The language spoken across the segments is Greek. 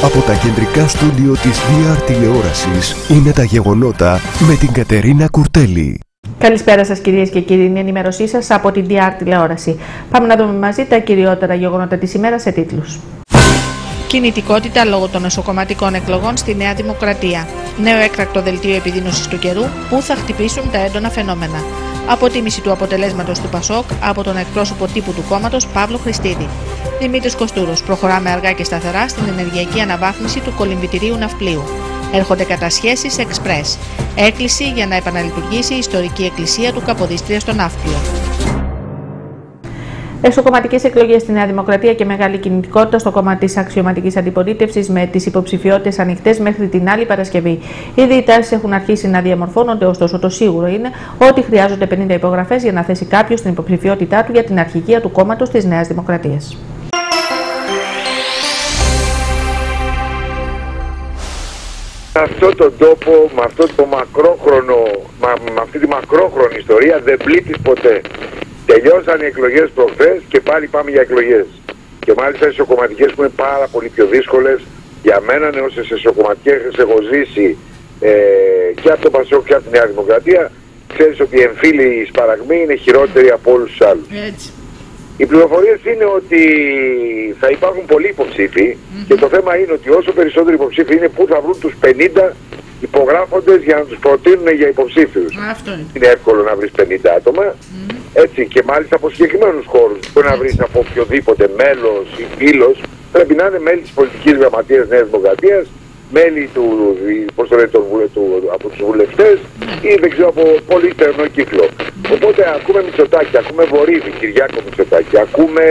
Από τα κεντρικά στούντιο της VR τηλεόρασης είναι τα γεγονότα με την Κατερίνα Κουρτέλη. Καλησπέρα σας κυρίες και κύριοι, είναι η ενημέρωσή σας από την VR τηλεόραση. Πάμε να δούμε μαζί τα κυριότερα γεγονότα της ημέρας σε τίτλους. Κινητικότητα λόγω των εσωκομματικών εκλογών στη Νέα Δημοκρατία. Νέο έκτακτο δελτίο επιδείνωσης του καιρού που θα χτυπήσουν τα έντονα φαινόμενα. Αποτίμηση του αποτελέσματος του ΠΑΣΟΚ από τον εκπρόσωπο τύπου του κόμματος Παύλο Χριστίδη. Δημήτρης Κοστούρος. Προχωράμε αργά και σταθερά στην ενεργειακή αναβάθμιση του κολυμβητηρίου ναυπλίου. Έρχονται κατασχέσεις εξπρές. Έκκληση για να επαναλειτουργήσει η ιστορική εκκλησία του Καποδίστρια στο Ναύπλιο. Εσωκομματικές εκλογές στη Νέα Δημοκρατία και μεγάλη κινητικότητα στο κόμμα της αξιωματικής αντιπολίτευσης με τις υποψηφιότητες ανοιχτές μέχρι την άλλη Παρασκευή. Ήδη οι τάσεις έχουν αρχίσει να διαμορφώνονται, ωστόσο το σίγουρο είναι ότι χρειάζονται 50 υπογραφές για να θέσει κάποιος την υποψηφιότητά του για την αρχηγία του κόμματος της Νέας Δημοκρατίας. Σε αυτόν τον τόπο, με αυτή τη μακρόχρονη ιστορία δεν πλήττεις ποτέ. Τελειώσαν οι εκλογές προχθές και πάλι πάμε για εκλογές. Και μάλιστα οι εσωκομματικές που είναι πάρα πολύ πιο δύσκολες για μένα, όσες εσωκομματικές έχω ζήσει και από το ΠΑΣΟΚ και από τη Νέα Δημοκρατία, ξέρεις ότι οι εμφύλοι σπαραγμοί είναι χειρότεροι από όλους τους άλλους. Έτσι. Οι πληροφορίες είναι ότι θα υπάρχουν πολλοί υποψήφοι και το θέμα είναι ότι όσο περισσότεροι υποψήφοι είναι, πού θα βρουν τους 50 υπογράφοντες για να τους προτείνουν για υποψήφιους. Αυτό είναι. Είναι εύκολο να βρεις 50 άτομα, έτσι, και μάλιστα από συγκεκριμένους χώρους. Μπορεί να βρεις από οποιοδήποτε μέλος ή φίλος, πρέπει να είναι μέλη της πολιτικής γραμματείας Νέας Δημοκρατίας, μέλη από τους βουλευτές ή δεν ξέρω, από πολύ στενό κύκλο. Οπότε ακούμε Μητσοτάκη, ακούμε Βορύδη, Κυριάκο Μητσοτάκη, ακούμε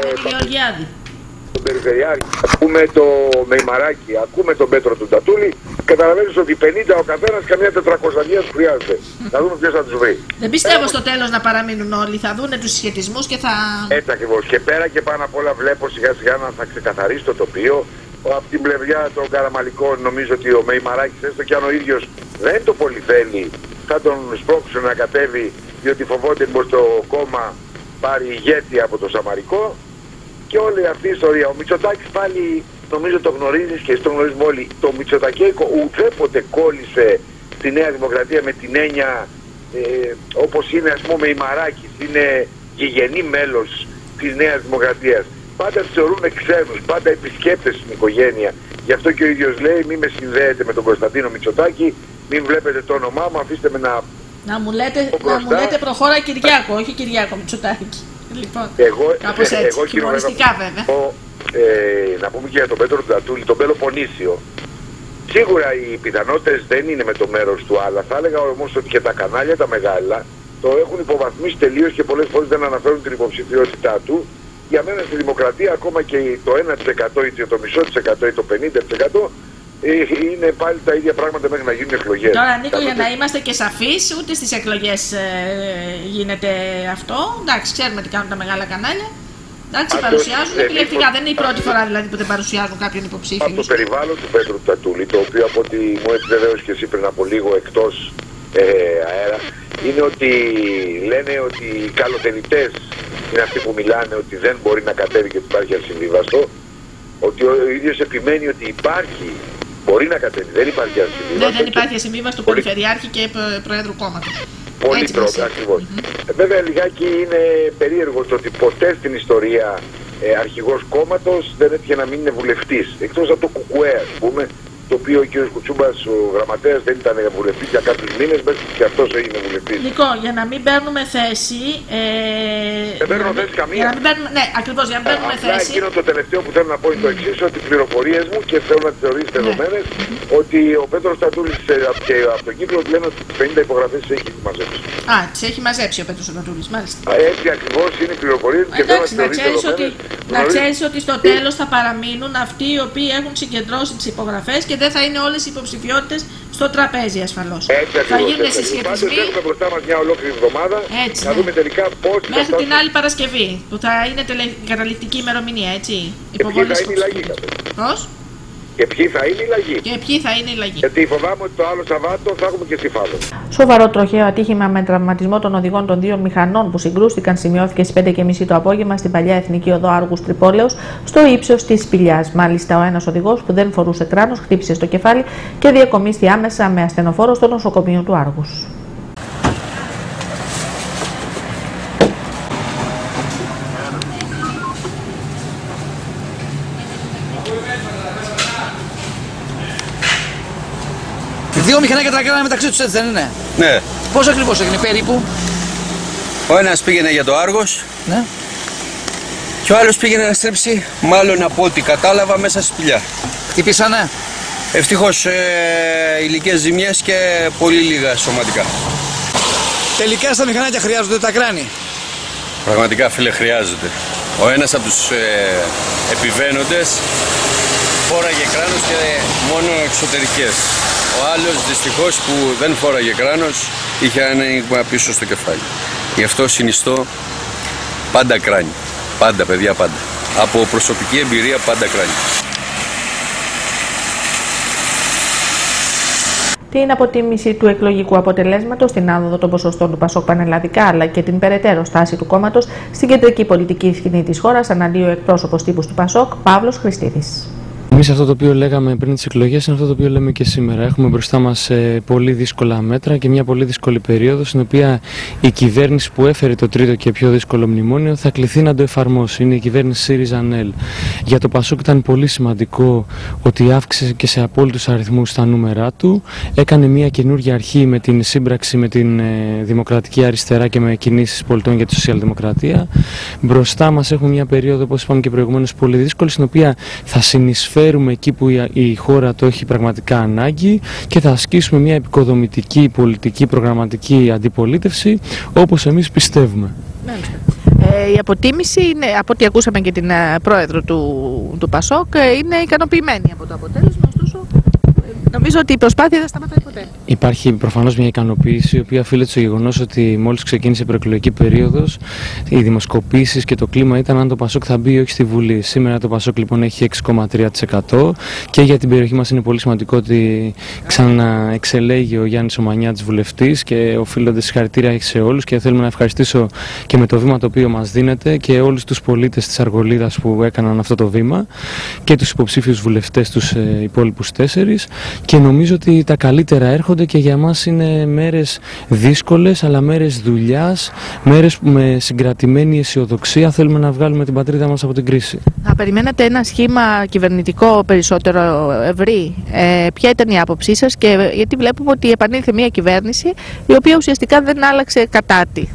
τον Περιφερειάρχη, ακούμε το Μεϊμαράκη, ακούμε τον Πέτρο του Ντατούλη. Καταλαβαίνεις ότι 50 ο καθένας, καμιά 400 σου χρειάζεται. Θα δούμε ποιος θα τους βρει. Δεν πιστεύω στο τέλος να παραμείνουν όλοι, θα δούνε τους συσχετισμούς και θα... Έτσι ακριβώς. Και πέρα και πάνω απ' όλα βλέπω σιγά σιγά να θα ξεκαθαρίσει το τοπίο. Από την πλευριά των Καραμαλικών νομίζω ότι ο Μεϊμαράκης, έστω και αν ο ίδιος δεν το πολύ θέλει, θα τον σπρώξουν να κατέβει, διότι φοβόνται πως το κόμμα πάρει ηγέτη από το Σαμαρικό. Και όλη αυτή η ιστορία. Ο Μητσοτάκης πάλι νομίζω το γνωρίζεις και το γνωρίζουμε όλοι. Το Μητσοτακέικο ουδέποτε κόλλησε στη Νέα Δημοκρατία με την έννοια όπως είναι, ας πούμε, η Μαράκης, είναι γηγενή μέλος της Νέας Δημοκρατίας. Πάντα τους θεωρούν ξένους, πάντα επισκέπτες στην οικογένεια. Γι' αυτό και ο ίδιος λέει: μην με συνδέετε με τον Κωνσταντίνο Μητσοτάκη, μην βλέπετε το όνομά μου, αφήστε με να μου λέτε προχώρα Κυριάκο, όχι Κυριάκο Μητσοτάκη. Λοιπόν, κάπως έτσι, χειμωνιστικά βέβαια. Να πούμε και για τον Πέτρο Ντατούλη, τον Πελοποννήσιο. Σίγουρα οι πιθανότητες δεν είναι με το μέρος του, αλλά θα έλεγα όμως ότι και τα κανάλια τα μεγάλα το έχουν υποβαθμίσει τελείως και πολλές φορές δεν αναφέρουν την υποψηφιότητά του. Για μένα στη Δημοκρατία ακόμα και το 1% ή το μισό της εκατό ή το 50% είναι πάλι τα ίδια πράγματα μέχρι να γίνουν εκλογές. Τώρα, Νίκο, για να είμαστε και σαφείς, ούτε στις εκλογές γίνεται αυτό. Εντάξει, ξέρουμε τι κάνουν τα μεγάλα κανάλια. Εντάξει, παρουσιάζουν επιλεκτικά. Δεν είναι η πρώτη φορά δηλαδή που δεν παρουσιάζουν κάποιον υποψήφιο. Από το περιβάλλον του Πέτρου Ντατούλη, το οποίο από ό,τι μου επιβεβαίωσε και εσύ πριν από λίγο εκτός αέρα, είναι ότι λένε ότι οι καλοθελητές είναι αυτοί που μιλάνε ότι δεν μπορεί να κατέβει και ότι υπάρχει ασυμβίβαστο. Ότι ο ίδιος επιμένει ότι υπάρχει. Μπορεί να κατέβει, δεν υπάρχει ασυμβίβαστο. Ναι, δεν υπάρχει ασυμβίβαστο του Περιφερειάρχη και Προέδρου κόμματος. Πολύ τρόπο, ακριβώς. Βέβαια, λιγάκι είναι περίεργο το ότι ποτέ στην ιστορία αρχηγός κόμματος δεν έτυχε να μην είναι βουλευτής. Εκτός από το ΚΚΕ, ας πούμε, το οποίο ο κ. Κουτσούμπας, ο γραμματέας, δεν ήταν βουλευτής για κάποιους μήνες, μέχρι και αυτός έγινε βουλευτής. Νικό, για να μην παίρνουμε θέση. Δεν παίρνω θέση καμία. Ναι, ακριβώς, για να μην παίρνουμε θέση. Εκείνο το τελευταίο που θέλω να πω είναι το εξής: ότι οι πληροφορίες μου, και θέλω να τις θεωρείς δεδομένες, ότι ο Πέτρος Ντατούλης και από τον κύκλο λένε ότι 50 υπογραφές τις έχει μαζέψει. Α, τις έχει μαζέψει ο Πέτρος Ντατούλης, μάλιστα. Έτσι ακριβώς είναι οι πληροφορίες και θέλω να τις θεωρείς δεδομένες. Να ξέρεις ότι στο τέλος θα παραμείνουν αυτοί οι οποίοι έχουν συγκεντρώσει τις υπογραφές και δεν θα είναι όλες οι υποψηφιότητες στο τραπέζι ασφαλώς. Θα γίνουν συσχετισμοί. Έχουμε μπροστά μας μια ολόκληρη εβδομάδα. Έτσι, να δούμε τελικά πώς θα μέχρι την άλλη Παρασκευή που θα είναι καταληκτική ημερομηνία, έτσι. Υποβολής. Πώς? Και ποιοι θα είναι οι λαγοί. Γιατί φοβάμαι ότι το άλλο Σαββάτο θα έχουμε και Στιφάδο. Σοβαρό τροχαίο ατύχημα με τραυματισμό των οδηγών των δύο μηχανών που συγκρούστηκαν σημειώθηκε στις 5:30 το απόγευμα στην παλιά Εθνική Οδό Άργους Τρυπόλεως, στο ύψος της Σπηλιάς. Μάλιστα, ο ένας οδηγός που δεν φορούσε κράνος χτύπησε στο κεφάλι και διακομίστη άμεσα με ασθενοφόρο στο νοσοκομείο του Άργους. Δύο μηχανάκια τρακάρανε μεταξύ τους, έτσι δεν είναι? Ναι. Πόσο ακριβώς έγινε περίπου? Ο ένας πήγαινε για το Άργος, Ναι. και ο άλλος πήγαινε να στρέψει, μάλλον από ό,τι κατάλαβα, μέσα στη Σπηλιά. Χτυπήσανε? Ευτυχώς υλικές ζημιές και πολύ λίγα σωματικά. Τελικά στα μηχανάκια χρειάζονται τα κράνη. Πραγματικά, φίλε, χρειάζεται. Ο ένας από τους επιβαίνοντες φόραγε κράνος και μόνο εξωτερικές. Ο άλλος δυστυχώς που δεν φόραγε κράνος είχε άνοιγμα πίσω στο κεφάλι. Γι' αυτό συνιστώ πάντα κράνη. Πάντα, παιδιά, πάντα. Από προσωπική εμπειρία πάντα κράνη. Την αποτίμηση του εκλογικού αποτελέσματος, την άνοδο των ποσοστών του Πασόκ πανελλαδικά αλλά και την περαιτέρω στάση του κόμματος στην κεντρική πολιτική σκηνή της χώρας αναλύει ο εκπρόσωπος τύπους του Πασόκ, Παύλος Χριστίδης. Εμείς αυτό το οποίο λέγαμε πριν τις εκλογές είναι αυτό το οποίο λέμε και σήμερα. Έχουμε μπροστά μας πολύ δύσκολα μέτρα και μια πολύ δύσκολη περίοδο, στην οποία η κυβέρνηση που έφερε το τρίτο και πιο δύσκολο μνημόνιο θα κληθεί να το εφαρμόσει. Είναι η κυβέρνηση ΣΥΡΙΖΑ-ΝΕΛ. Για το Πασόκ ήταν πολύ σημαντικό ότι αύξησε και σε απόλυτους αριθμούς τα νούμερά του. Έκανε μια καινούργια αρχή με την σύμπραξη με την Δημοκρατική Αριστερά και με κινήσεις πολιτών για τη Σοσιαλδημοκρατία. Μπροστά μας έχουμε μια περίοδο, όπως είπαμε και προηγουμένως, πολύ δύσκολη, στην οποία θα συνεισφέρουμε εκεί που η χώρα το έχει πραγματικά ανάγκη και θα ασκήσουμε μια επικοδομητική, πολιτική, προγραμματική αντιπολίτευση όπως εμείς πιστεύουμε. Η αποτίμηση είναι, από ό,τι ακούσαμε και την πρόεδρο του Πασόκ, είναι ικανοποιημένη από το αποτέλεσμα, ωστόσο νομίζω ότι η προσπάθεια δεν σταματάει ποτέ. Υπάρχει προφανώς μια ικανοποίηση, η οποία οφείλεται στο γεγονός ότι μόλις ξεκίνησε η προεκλογική περίοδος, οι δημοσκοπήσεις και το κλίμα ήταν αν το Πασόκ θα μπει ή όχι στη Βουλή. Σήμερα το Πασόκ λοιπόν έχει 6,3% και για την περιοχή μας είναι πολύ σημαντικό ότι ξαναεξελέγει ο Γιάννης Ομανιάτης βουλευτής και οφείλονται συγχαρητήρια σε όλους και θέλουμε να ευχαριστήσω και με το βήμα το οποίο μας δίνεται και όλους τους πολίτες της Αργολίδας που έκαναν αυτό το βήμα και τους υποψήφιους βουλευτές, τους υπόλοιπους 4. Και νομίζω ότι τα καλύτερα έρχονται και για μας είναι μέρες δύσκολες, αλλά μέρες δουλειάς, μέρες με συγκρατημένη αισιοδοξία θέλουμε να βγάλουμε την πατρίδα μας από την κρίση. Θα περιμένατε ένα σχήμα κυβερνητικό περισσότερο ευρύ. Ποια ήταν η άποψή σας και γιατί βλέπουμε ότι επανήλθε μια κυβέρνηση η οποία ουσιαστικά δεν άλλαξε κατά τη.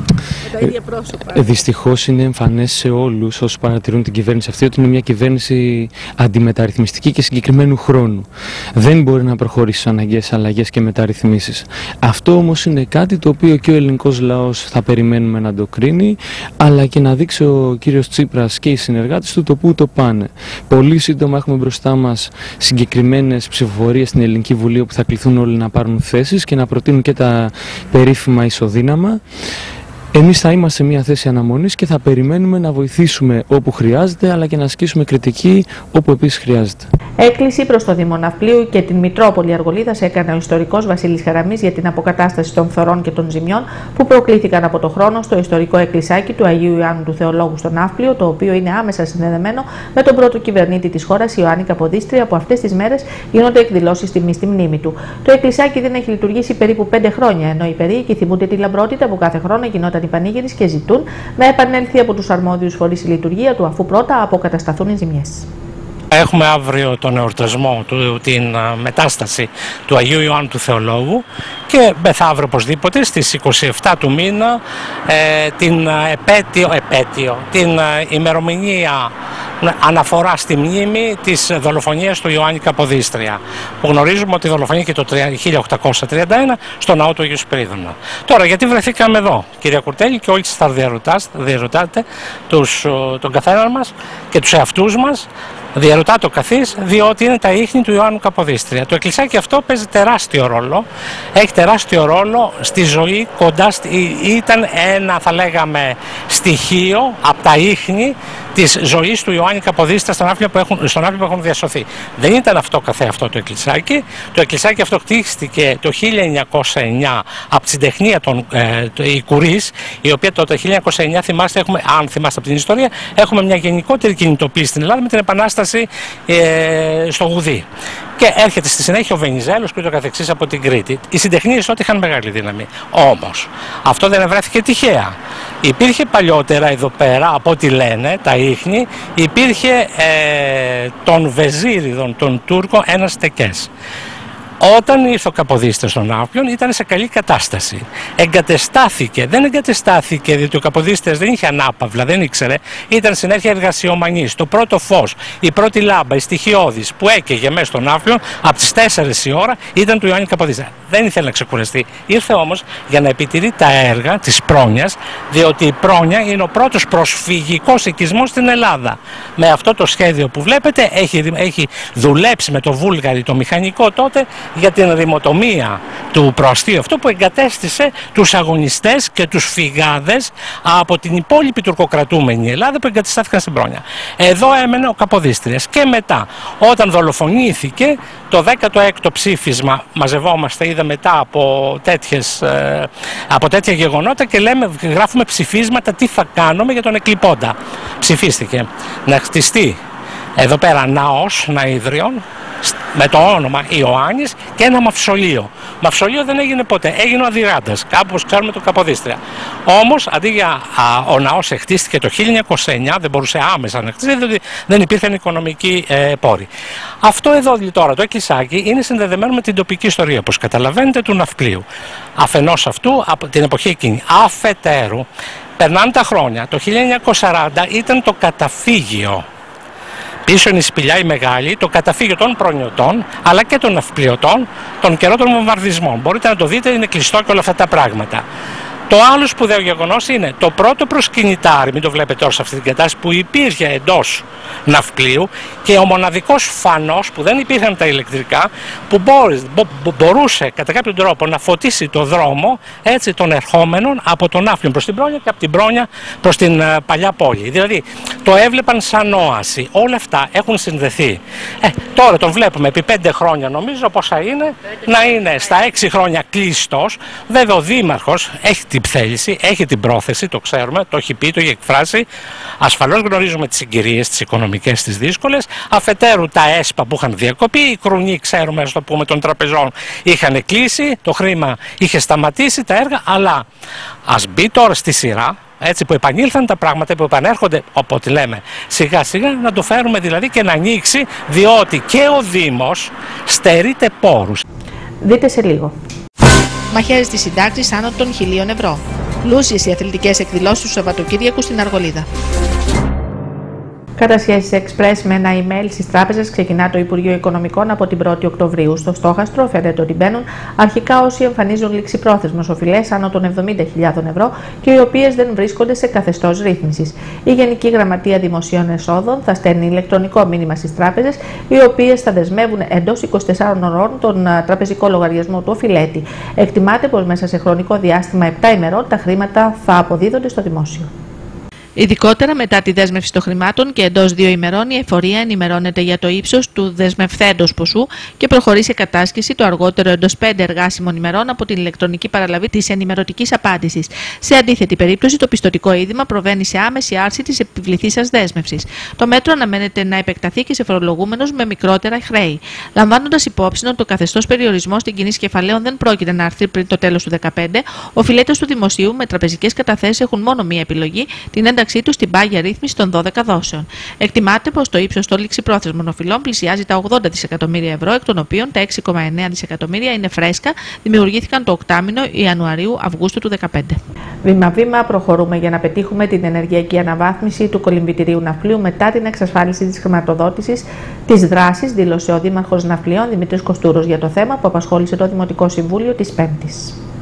Τα ίδια πρόσωπα. Δυστυχώς είναι εμφανές σε όλους όσοι παρατηρούν την κυβέρνηση αυτή ότι είναι μια κυβέρνηση αντιμεταρρυθμιστική και συγκεκριμένου χρόνου. Δεν μπορεί να προχωρήσει στις αναγκαίες αλλαγές και μεταρρυθμίσεις. Αυτό όμως είναι κάτι το οποίο και ο ελληνικός λαός θα περιμένουμε να το κρίνει, αλλά και να δείξει ο κύριος Τσίπρας και οι συνεργάτες του το πού το πάνε. Πολύ σύντομα έχουμε μπροστά μας συγκεκριμένες ψηφοφορίες στην Ελληνική Βουλή όπου θα κληθούν όλοι να πάρουν θέσεις και να προτείνουν και τα περίφημα ισοδύναμα. Εμείς θα είμαστε σε μια θέση αναμονής και θα περιμένουμε να βοηθήσουμε όπου χρειάζεται, αλλά και να ασκήσουμε κριτική όπου επίσης χρειάζεται. Έκκληση προς το Δήμο Ναυπλίου και την Μητρόπολη Αργολίδας έκανε ο ιστορικός Βασίλης Χαραμής για την αποκατάσταση των φθορών και των ζημιών που προκλήθηκαν από το χρόνο στο ιστορικό εκκλησάκι του Αγίου Ιωάννου του Θεολόγου στο Ναύπλιο, το οποίο είναι άμεσα συνδεδεμένο με τον πρώτο κυβερνήτη της χώρας, Ιωάννη Καποδίστρια, που αυτές τις μέρες γίνονται εκδηλώσεις τιμής στη μνήμη του. Το εκκλησάκι δεν έχει λειτουργήσει περίπου 5 χρόνια, ενώ οι περίοικοι θυμούνται τη λαμπρότητα που κάθε χρόνο γινόταν η πανήγυρης και ζητούν να επανέλθει από τους αρμόδιους φορείς η λειτουργία του, αφού πρώτα αποκατασταθούν οι ζημιές. Έχουμε αύριο τον εορτασμό, την μετάσταση του Αγίου Ιωάννου του Θεολόγου και μεθαύριο οπωσδήποτε στις 27 του μήνα την την ημερομηνία αναφορά στη μνήμη της δολοφονίας του Ιωάννη Καποδίστρια, που γνωρίζουμε ότι δολοφονήθηκε το 1831 στο ναό του Αγίου Σπυρίδωνα. Τώρα, γιατί βρεθήκαμε εδώ, κυρία Κουρτέλη, και όλοι σας θα διερωτάτε τον καθέναν μας και τους εαυτούς μας, Διαρωτά το καθής, διότι είναι τα ίχνη του Ιωάννου Καποδίστρια. Το εκκλησάκι αυτό παίζει τεράστιο ρόλο, έχει τεράστιο ρόλο στη ζωή κοντά, ήταν ένα, θα λέγαμε, στοιχείο από τα ίχνη της ζωής του Ιωάννη Καποδίστρια στον Άφλιο που έχουν διασωθεί. Δεν ήταν αυτό καθεαυτό το εκκλησάκι. Το εκκλησάκι αυτό χτίστηκε το 1909 από τη συντεχνία των Οικουρής, η οποία το 1909, θυμάστε, αν θυμάστε από την ιστορία, έχουμε μια γενικότερη κινητοποίηση στην Ελλάδα με την Επανάσταση στο Γουδί. Και έρχεται στη συνέχεια ο Βενιζέλος και ούτω καθεξής από την Κρήτη. Οι συντεχνίες τότε είχαν μεγάλη δύναμη. Όμως, αυτό δεν ευρέθηκε τυχαία. Υπήρχε παλιότερα εδώ πέρα, από ό,τι λένε τα ίχνη, υπήρχε των Βεζίριδων, των Τούρκων, ένας τεκές. Όταν ήρθε ο Καποδίστριος στον Άφλιον ήταν σε καλή κατάσταση. Δεν εγκατεστάθηκε διότι ο Καποδίστριος δεν είχε ανάπαυλα, δεν ήξερε. Ήταν συνέχεια εργασιομανής. Το πρώτο φως, η πρώτη λάμπα, η στοιχειώδης που έκαιγε μέσα στον Άφλιον από τις 4 η ώρα ήταν του Ιωάννη Καποδίστρια. Δεν ήθελε να ξεκουραστεί. Ήρθε όμως για να επιτηρεί τα έργα της πρόνοιας, διότι η πρόνοια είναι ο πρώτος προσφυγικός οικισμός στην Ελλάδα. Με αυτό το σχέδιο που βλέπετε έχει δουλέψει με το Βούλγαρη, το μηχανικό τότε, για την ρημοτομία του προαστίου αυτού που εγκατέστησε τους αγωνιστές και τους φυγάδες από την υπόλοιπη τουρκοκρατούμενη Ελλάδα που εγκατεστάθηκαν στην Πρόνοια. Εδώ έμενε ο Καποδίστριας και μετά όταν δολοφονήθηκε το 16ο ψήφισμα, μαζευόμαστε, είδα μετά από τέτοια γεγονότα και γράφουμε ψηφίσματα τι θα κάνουμε για τον εκλειπώντα. Ψηφίστηκε να χτιστεί εδώ πέρα ναός ναΐδριων με το όνομα Ιωάννης και ένα μαυσολείο. Μαυσολείο δεν έγινε ποτέ, έγινε ο Αδυράντας, κάπου όπως ξέρουμε το Καποδίστρια. Όμως αντί για ο ναός χτίστηκε το 1909, δεν μπορούσε άμεσα να χτιστεί, διότι δεν υπήρχαν οικονομικοί πόροι. Αυτό εδώ τώρα το εκκλησάκι είναι συνδεδεμένο με την τοπική ιστορία, όπως καταλαβαίνετε, του Ναυπλίου. Αφενός αυτού, από την εποχή εκείνη, αφετέρου, περνάνε τα χρόνια. Το 1940 ήταν το καταφύγιο. Πίσω είναι η σπηλιά η μεγάλη, το καταφύγιο των προνιωτών αλλά και των ναυπλιωτών τον καιρό των βομβαρδισμών. Μπορείτε να το δείτε, είναι κλειστό και όλα αυτά τα πράγματα. Το άλλο σπουδαίο γεγονός είναι το πρώτο προσκυνητάρι, μην το βλέπετε τώρα σε αυτή την κατάσταση, που υπήρχε εντός ναυπλίου και ο μοναδικός φανός που δεν υπήρχαν τα ηλεκτρικά που μπορούσε κατά κάποιο τρόπο να φωτίσει το δρόμο έτσι των ερχόμενων από τον Άφλιον προς την Πρόνοια και από την Πρόνοια προς την παλιά πόλη. Δηλαδή το έβλεπαν σαν όαση. Όλα αυτά έχουν συνδεθεί. Τώρα τον βλέπουμε επί 5 χρόνια νομίζω πόσα είναι, να είναι στα 6 χρόνια κλειστός. Βέβαια ο Δήμαρχος έχει την θέληση, έχει την πρόθεση, το ξέρουμε, το έχει πει, το έχει εκφράσει. Ασφαλώς γνωρίζουμε τις συγκυρίες, τις οικονομικές, τις δύσκολες. Αφετέρου τα ΕΣΠΑ που είχαν διακοπεί, οι κρουνοί, ξέρουμε, ας το πούμε, των τραπεζών είχαν κλείσει, το χρήμα είχε σταματήσει, τα έργα, αλλά ας μπει τώρα στη σειρά. Έτσι που επανήλθαν τα πράγματα, που επανέρχονται, όποτε λέμε, σιγά σιγά να το φέρουμε δηλαδή και να ανοίξει, διότι και ο Δήμος στερείται πόρους. Δείτε σε λίγο. Μαχαίρες της συντάξης άνω των 1.000 ευρώ. Πλούσιες οι αθλητικές εκδηλώσεις του Σαββατοκύριακου στην Αργολίδα. Κατασχέσεις εξπρές με ένα email στις τράπεζες ξεκινά το Υπουργείο Οικονομικών από την 1η Οκτωβρίου. Στο στόχαστρο φαίνεται ότι μπαίνουν αρχικά όσοι εμφανίζουν ληξιπρόθεσμες οφειλές άνω των 70.000 ευρώ και οι οποίες δεν βρίσκονται σε καθεστώς ρύθμισης. Η Γενική Γραμματεία Δημοσίων Εσόδων θα στέλνει ηλεκτρονικό μήνυμα στις τράπεζες, οι οποίες θα δεσμεύουν εντός 24 ωρών τον τραπεζικό λογαριασμό του οφειλέτη. Εκτιμάται πως μέσα σε χρονικό διάστημα 7 ημερών τα χρήματα θα αποδίδονται στο δημόσιο. Ειδικότερα μετά τη δέσμευση των χρημάτων και εντός 2 ημερών η εφορία ενημερώνεται για το ύψος του δεσμευθέντος ποσού και προχωρεί σε κατάσχεση το αργότερο εντός 5 εργάσιμων ημερών από την ηλεκτρονική παραλαβή της ενημερωτικής απάντησης. Σε αντίθετη περίπτωση, το πιστωτικό είδημα προβαίνει σε άμεση άρση της επιβληθήσας δέσμευσης. Το μέτρο αναμένεται να επεκταθεί και σε φορολογούμενους με μικρότερα χρέη. Λαμβάνοντας υπόψη ότι το καθεστώς περιορισμός στην κίνηση κεφαλαίων δεν πρόκειται να αρθεί πριν το τέλος του 2015, οφειλέτες του δημοσίου με τραπεζικές καταθέσεις έχουν μόνο μία επιλογή, την ένταξη του στην πάγια ρύθμιση των 12 δόσεων. Εκτιμάται πως το ύψος των ληξιπρόθεσμων οφειλών πλησιάζει τα 80 δισεκατομμύρια ευρώ, εκ των οποίων τα 6,9 δισεκατομμύρια είναι φρέσκα, δημιουργήθηκαν το οκτάμηνο Ιανουαρίου-Αυγούστου του 2015. Βήμα-βήμα προχωρούμε για να πετύχουμε την ενεργειακή αναβάθμιση του κολυμβητηρίου Ναυπλίου μετά την εξασφάλιση της χρηματοδότησης της δράσης, δήλωσε ο Δήμαρχος Ναυπλίων Δημήτρης Κοστούρος για το θέμα που απασχόλησε το Δημοτικό Συμβούλιο της Πέμπτης.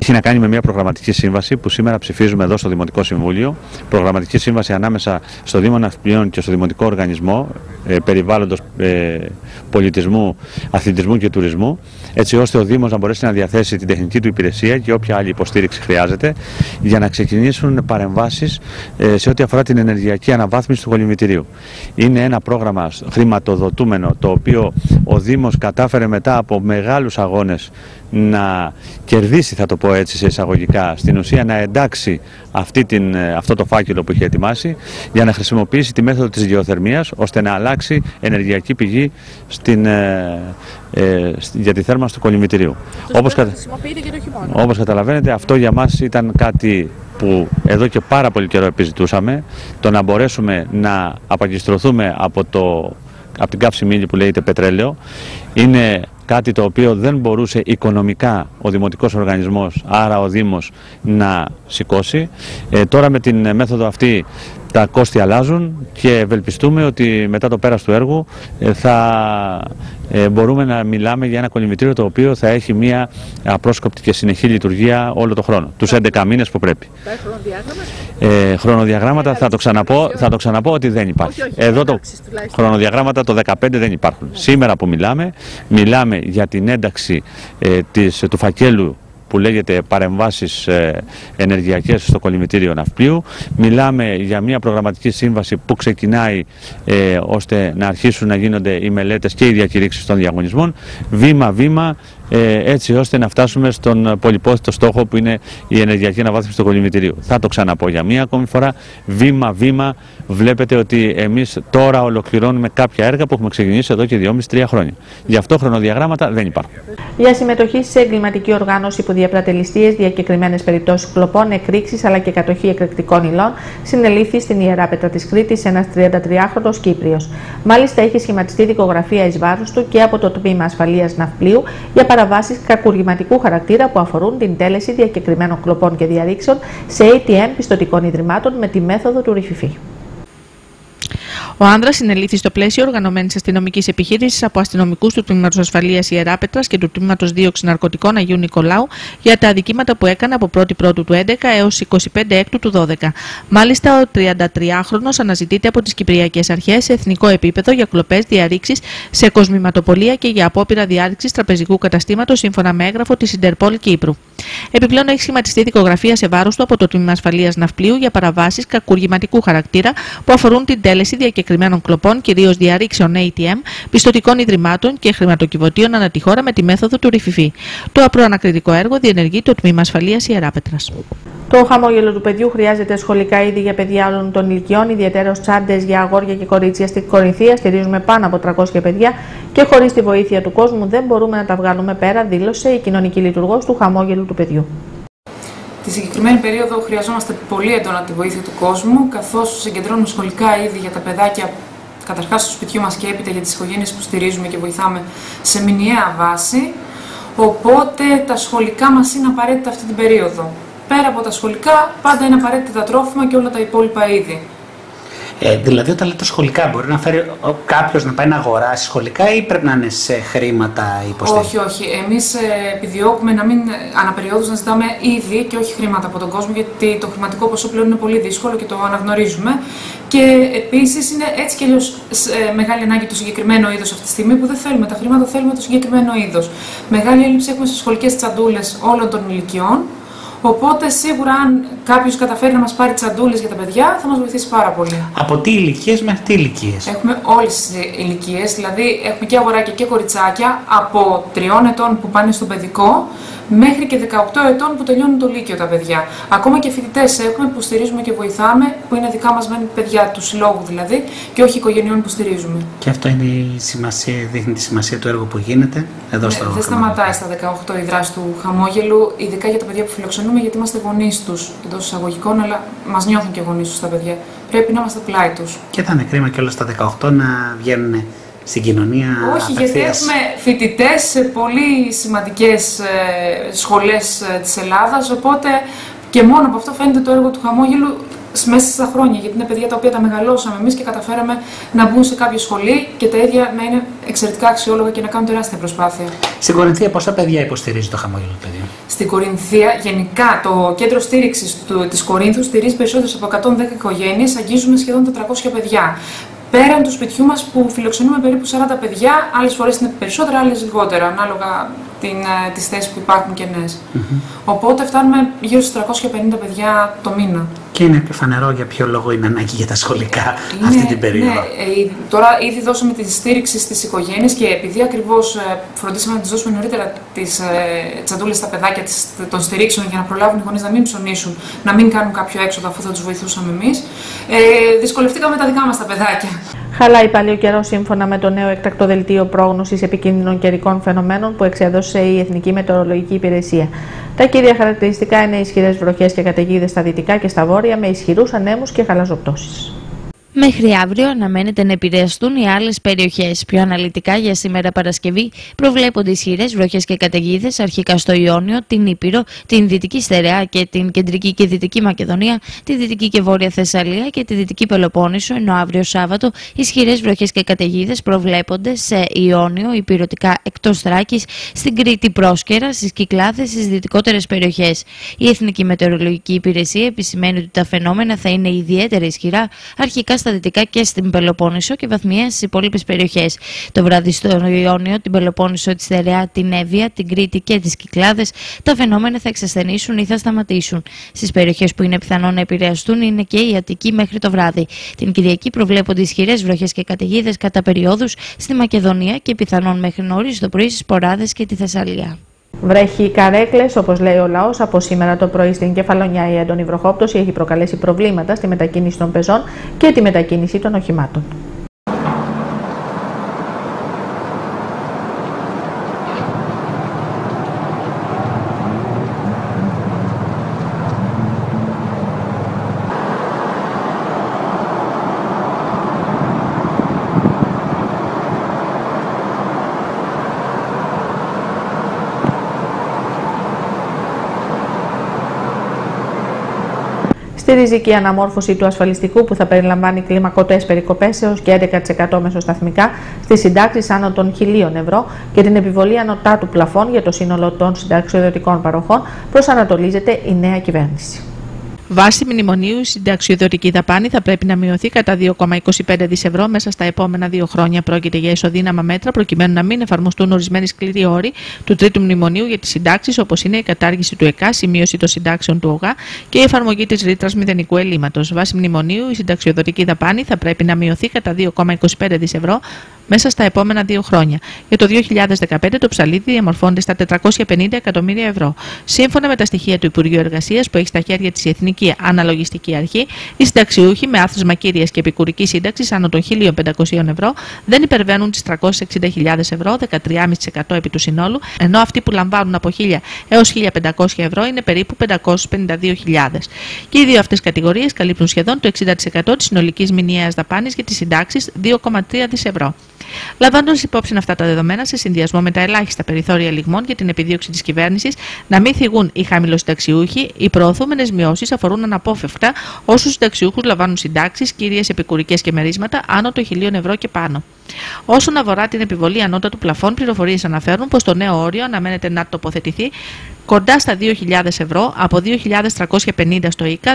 Έχει να κάνει με μια προγραμματική σύμβαση που σήμερα ψηφίζουμε εδώ στο Δημοτικό Συμβούλιο. Προγραμματική σύμβαση ανάμεσα στο Δήμο Ναυπλίων και στο Δημοτικό Οργανισμό Περιβάλλοντος, Πολιτισμού, Αθλητισμού και Τουρισμού, έτσι ώστε ο Δήμος να μπορέσει να διαθέσει την τεχνική του υπηρεσία και όποια άλλη υποστήριξη χρειάζεται για να ξεκινήσουν παρεμβάσεις σε ό,τι αφορά την ενεργειακή αναβάθμιση του κολυμβητηρίου. Είναι ένα πρόγραμμα χρηματοδοτούμενο, το οποίο ο Δήμος κατάφερε μετά από μεγάλους αγώνες να κερδίσει, θα το πω έτσι σε εισαγωγικά, στην ουσία να εντάξει αυτό το φάκελο που είχε ετοιμάσει για να χρησιμοποιήσει τη μέθοδο της γεωθερμίας ώστε να αλλάξει ενεργειακή πηγή για τη θέρμανση του κολυμβητηρίου. Όπως καταλαβαίνετε, αυτό για μας ήταν κάτι που εδώ και πάρα πολύ καιρό επιζητούσαμε, το να μπορέσουμε να απαγκιστρωθούμε από την καύση ύλη που λέγεται πετρέλαιο. Είναι κάτι το οποίο δεν μπορούσε οικονομικά ο δημοτικός οργανισμός, άρα ο Δήμος, να σηκώσει. Τώρα με την μέθοδο αυτή τα κόστη αλλάζουν και ευελπιστούμε ότι μετά το πέρας του έργου θα μπορούμε να μιλάμε για ένα κολυμβητήριο το οποίο θα έχει μια απρόσκοπτη και συνεχή λειτουργία όλο το χρόνο, τους 11 μήνες που πρέπει. Χρονοδιαγράμματα θα το ξαναπώ ότι δεν υπάρχει. Εδώ χρονοδιαγράμματα το 2015 δεν υπάρχουν. Σήμερα που μιλάμε για την ένταξη του φακέλου που λέγεται παρεμβάσεις ενεργειακές στο κολυμβητήριο Ναυπλίου. Μιλάμε για μια προγραμματική σύμβαση που ξεκινάει ώστε να αρχίσουν να γίνονται οι μελέτες και οι διακηρύξεις των διαγωνισμών, βήμα-βήμα, έτσι ώστε να φτάσουμε στον πολυπόθητο στόχο που είναι η ενεργειακή αναβάθμιση του κολυμβητηρίου. Θα το ξαναπώ για μία ακόμη φορά, βήμα-βήμα. Βλέπετε ότι εμείς τώρα ολοκληρώνουμε κάποια έργα που έχουμε ξεκινήσει εδώ και 2,5-3 χρόνια. Γι' αυτό χρονοδιαγράμματα δεν υπάρχουν. Για συμμετοχή σε εγκληματική οργάνωση που διαπράττει ληστείες, διακεκριμένες περιπτώσεις κλοπών, εκρήξεις αλλά και κατοχή εκρηκτικών υλών, συνελήφθη στην Ιεράπετρα της Κρήτης ένας 33χρονος Κύπριος. Μάλιστα, έχει σχηματιστεί δικογραφία εις βάρος του και από το Τμήμα Ασφαλείας Ναυπλίου για παραβάσεις κακουργηματικού χαρακτήρα που αφορούν την τέλεση διακεκριμένων κλοπών και διαρρήξεων σε ATM πιστωτικών ιδρυμάτων με τη μέθοδο του ρηφιφή. Ο άνδρας συνελήφθη στο πλαίσιο οργανωμένης αστυνομικής επιχείρησης από αστυνομικούς του Τμήματος Ασφαλείας Ιεράπετρας και του Τμήματος Δίωξης Ναρκωτικών Αγίου Νικολάου για τα αδικήματα που έκανε από 1η Πρώτου του 2011 έως 25 Έκτου του 2012. Μάλιστα, ο 33χρονος αναζητείται από τις Κυπριακές Αρχές σε εθνικό επίπεδο για κλοπές, διαρρήξεις σε κοσμηματοπολία και για απόπειρα διάρρηξης τραπεζικού καταστήματος σύμφωνα με έγγραφο της Ιντερπολ Κύπρου. Επιπλέον, έχει σχηματιστεί δικογραφία σε βάρος του από το Τμήμα Ασφαλείας Ναυπλίου για παραβάσεις κακουργηματικού χαρακτήρα που αφορούν την τέλεση διακεκριμένων κλοπών, κυρίως διαρρήξεων ATM, πιστωτικών ιδρυμάτων και χρηματοκιβωτίων ανά τη χώρα με τη μέθοδο του ρηφιφή. Το απροανακριτικό έργο διενεργεί το Τμήμα Ασφαλείας Ιεράπετρας. Το χαμόγελο του παιδιού χρειάζεται σχολικά είδη για παιδιά όλων των ηλικιών, ιδιαίτερως τσάντες για αγόρια και κορίτσια. Στην Κορινθία στηρίζουμε πάνω από 300 παιδιά και χωρίς τη βοήθεια του κόσμου δεν μπορούμε να τα βγάλουμε πέρα, δήλωσε η κοινωνική λειτουργός του χαμόγελου του παιδιού. Τη συγκεκριμένη περίοδο χρειαζόμαστε πολύ έντονα τη βοήθεια του κόσμου, καθώς συγκεντρώνουμε σχολικά είδη για τα παιδάκια, καταρχάς του σπιτιού μας και έπειτα για τις οικογένειες που στηρίζουμε και βοηθάμε σε μηνιαία βάση. Οπότε τα σχολικά μας είναι απαραίτητα αυτή την περίοδο. Πέρα από τα σχολικά, πάντα είναι απαραίτητα τα τρόφιμα και όλα τα υπόλοιπα είδη. Δηλαδή, όταν λέτε σχολικά, μπορεί να φέρει κάποιος να πάει να αγοράσει σχολικά ή πρέπει να είναι σε χρήματα υποστήριξη? Όχι. Εμείς επιδιώκουμε να μην αναπεριόδους να ζητάμε ήδη και όχι χρήματα από τον κόσμο, γιατί το χρηματικό ποσό πλέον είναι πολύ δύσκολο και το αναγνωρίζουμε. Και επίσης είναι έτσι κι αλλιώς μεγάλη ανάγκη το συγκεκριμένο είδος αυτή τη στιγμή που δεν θέλουμε τα χρήματα, θέλουμε το συγκεκριμένο είδος. Μεγάλη έλλειψη έχουμε στις σχολικές τσαντούλες όλων των ηλικιών. Οπότε σίγουρα αν κάποιος καταφέρει να μας πάρει τσαντούλες για τα παιδιά θα μας βοηθήσει πάρα πολύ. Από τι ηλικίες μέχρι τι ηλικίες? Έχουμε όλες τις ηλικίες, δηλαδή έχουμε και αγοράκια και κοριτσάκια από 3 ετών που πάνε στο παιδικό μέχρι και 18 ετών που τελειώνουν το λύκειο τα παιδιά. Ακόμα και φοιτητές έχουμε που στηρίζουμε και βοηθάμε, που είναι δικά μας παιδιά του συλλόγου δηλαδή και όχι οικογενειών που στηρίζουμε. Και αυτό είναι η σημασία, δείχνει τη σημασία του έργου που γίνεται εδώ στο Δεν σταματάει στα 18 η δράση του χαμόγελου, ειδικά για τα παιδιά που φιλοξενούμε, γιατί είμαστε γονείς τους εντός εισαγωγικών, αλλά μας νιώθουν και γονείς τους τα παιδιά. Πρέπει να είμαστε πλάι τους. Και θα είναι κρίμα και όλα στα 18 να βγαίνουν στην κοινωνία. Όχι, γιατί έχουμε φοιτητές σε πολύ σημαντικές σχολές της Ελλάδας, οπότε και μόνο από αυτό φαίνεται το έργο του χαμόγελου μέσα στα χρόνια, γιατί είναι παιδιά τα οποία τα μεγαλώσαμε εμείς και καταφέραμε να μπουν σε κάποιο σχολή και τα ίδια να είναι εξαιρετικά αξιόλογα και να κάνουν τεράστια προσπάθεια. Στην Κορινθία, πόσα παιδιά υποστηρίζει το χαμόγελο του παιδιού? Στην Κορινθία, γενικά, το κέντρο στήριξης της Κορίνθου στηρίζει περισσότερες από 110 οικογένειες, αγγίζουμε σχεδόν 400 παιδιά. Πέραν του σπιτιού μας που φιλοξενούμε περίπου 40 παιδιά, άλλες φορές είναι περισσότερα, άλλες λιγότερα, ανάλογα τις θέσεις που υπάρχουν κενές. Οπότε φτάνουμε γύρω στις 350 παιδιά το μήνα. Και είναι φανερό για ποιο λόγο είναι ανάγκη για τα σχολικά αυτή την περίοδο. Ναι, τώρα ήδη δώσαμε τη στήριξη στις οικογένειες και επειδή ακριβώς φροντίσαμε να τις δώσουμε νωρίτερα τις τσαντούλες στα παιδάκια των στηρίξεων για να προλάβουν οι γονείς να μην ψωνίσουν, να μην κάνουν κάποιο έξοδο αφού θα τους βοηθούσαμε εμείς, δυσκολευτήκαμε τα δικά μας τα παιδάκια. Χαλάει πάλι ο καιρός σύμφωνα με το νέο έκτακτο δελτίο πρόγνωσης επικίνδυνων καιρικών φαινομένων που εξέδωσε η Εθνική Μετεωρολογική Υπηρεσία. Τα κύρια χαρακτηριστικά είναι ισχυρές βροχές και καταιγίδες στα δυτικά και στα βόρεια με ισχυρούς ανέμους και χαλαζοπτώσεις. Μέχρι αύριο αναμένεται να επηρεαστούν οι άλλες περιοχές. Πιο αναλυτικά για σήμερα Παρασκευή προβλέπονται ισχυρές βροχές και καταιγίδες αρχικά στο Ιόνιο, την Ήπειρο, την Δυτική Στερεά και την Κεντρική και Δυτική Μακεδονία, τη Δυτική και Βόρεια Θεσσαλία και τη Δυτική Πελοπόννησο, ενώ αύριο Σάββατο ισχυρές βροχές και καταιγίδες προβλέπονται σε Ιόνιο, υπηρετικά εκτός Θράκης, στην Κρήτη Πρόσκαιρα, στις Κυκλάδες, στις δυτικότερες περιοχές. Η Εθνική Μετεωρολογική Υπηρεσία επισημαίνει ότι τα φαινόμενα θα είναι ιδιαίτερα ισχυρά αρχικά στα δυτικά και στην Πελοπόννησο και βαθμιαία στις υπόλοιπες περιοχές. Το βράδυ στο Ιόνιο, την Πελοπόννησο, τη Στερεά, την Εύβοια, την Κρήτη και τις Κυκλάδες, τα φαινόμενα θα εξασθενήσουν ή θα σταματήσουν. Στις περιοχές που είναι πιθανό να επηρεαστούν είναι και η Αττική μέχρι το βράδυ. Την Κυριακή προβλέπονται ισχυρές βροχές και καταιγίδες κατά περιόδους στη Μακεδονία και πιθανόν μέχρι νωρίς το πρωί στις Ποράδες και τη Θεσσαλία. Βρέχει καρέκλες, όπως λέει ο λαός, από σήμερα το πρωί στην Κεφαλονιά. Η έντονη βροχόπτωση έχει προκαλέσει προβλήματα στη μετακίνηση των πεζών και τη μετακίνηση των οχημάτων. Στη ριζική αναμόρφωση του ασφαλιστικού που θα περιλαμβάνει κλιμακωτές περικοπές έως και 11% μεσοσταθμικά στις συντάξεις άνω των 1.000 ευρώ και την επιβολή ανωτάτου πλαφών για το σύνολο των συνταξιοδοτικών παροχών, προσανατολίζεται η νέα κυβέρνηση. Βάσει μνημονίου, η συνταξιοδοτική δαπάνη θα πρέπει να μειωθεί κατά 2,25 δις ευρώ μέσα στα επόμενα 2 χρόνια. Πρόκειται για ισοδύναμα μέτρα προκειμένου να μην εφαρμοστούν ορισμένοι σκληροί όροι του τρίτου μνημονίου για τις συντάξεις, όπως είναι η κατάργηση του ΕΚΑΣ, η μείωση των συντάξεων του ΟΓΑ και η εφαρμογή της ρήτρας μηδενικού ελλείμματος. Βάσει μνημονίου, η συνταξιοδοτική δαπάνη θα πρέπει να μειωθεί κατά 2,25 δις ευρώ μέσα στα επόμενα 2 χρόνια. Για το 2015 το ψαλίδι διαμορφώνεται στα 450 εκατομμύρια ευρώ. Σύμφωνα με τα στοιχεία του Υπουργείου Εργασίας που έχει στα χέρια της η Εθνική Αναλογιστική Αρχή, οι συνταξιούχοι με άθροισμα κύριας και επικουρική σύνταξη άνω των 1.500 ευρώ δεν υπερβαίνουν τις 360.000 ευρώ, 13,5% επί του συνόλου, ενώ αυτοί που λαμβάνουν από 1.000 έως 1.500 ευρώ είναι περίπου 552.000. Και οι δύο αυτές κατηγορίες καλύπτουν σχεδόν το 60% της συνολικής μηνιαίας δαπάνης για τις συντάξεις, 2,3 δις ευρώ. Λαμβάνοντας υπόψη αυτά τα δεδομένα, σε συνδυασμό με τα ελάχιστα περιθώρια λιγμών για την επιδίωξη της κυβέρνησης να μην θυγούν οι χαμηλοσυνταξιούχοι, οι προωθούμενες μειώσεις αφορούν αναπόφευκτα όσους συνταξιούχους λαμβάνουν συντάξεις, κυρίες επικουρικές και μερίσματα άνω των 1.000 ευρώ και πάνω. Όσον αφορά την επιβολή ανώτατου πλαφών, πληροφορίες αναφέρουν πως το νέο όριο αναμένεται να τοποθετηθεί κοντά στα 2.000 ευρώ, από 2.350 στο ΙΚΑ,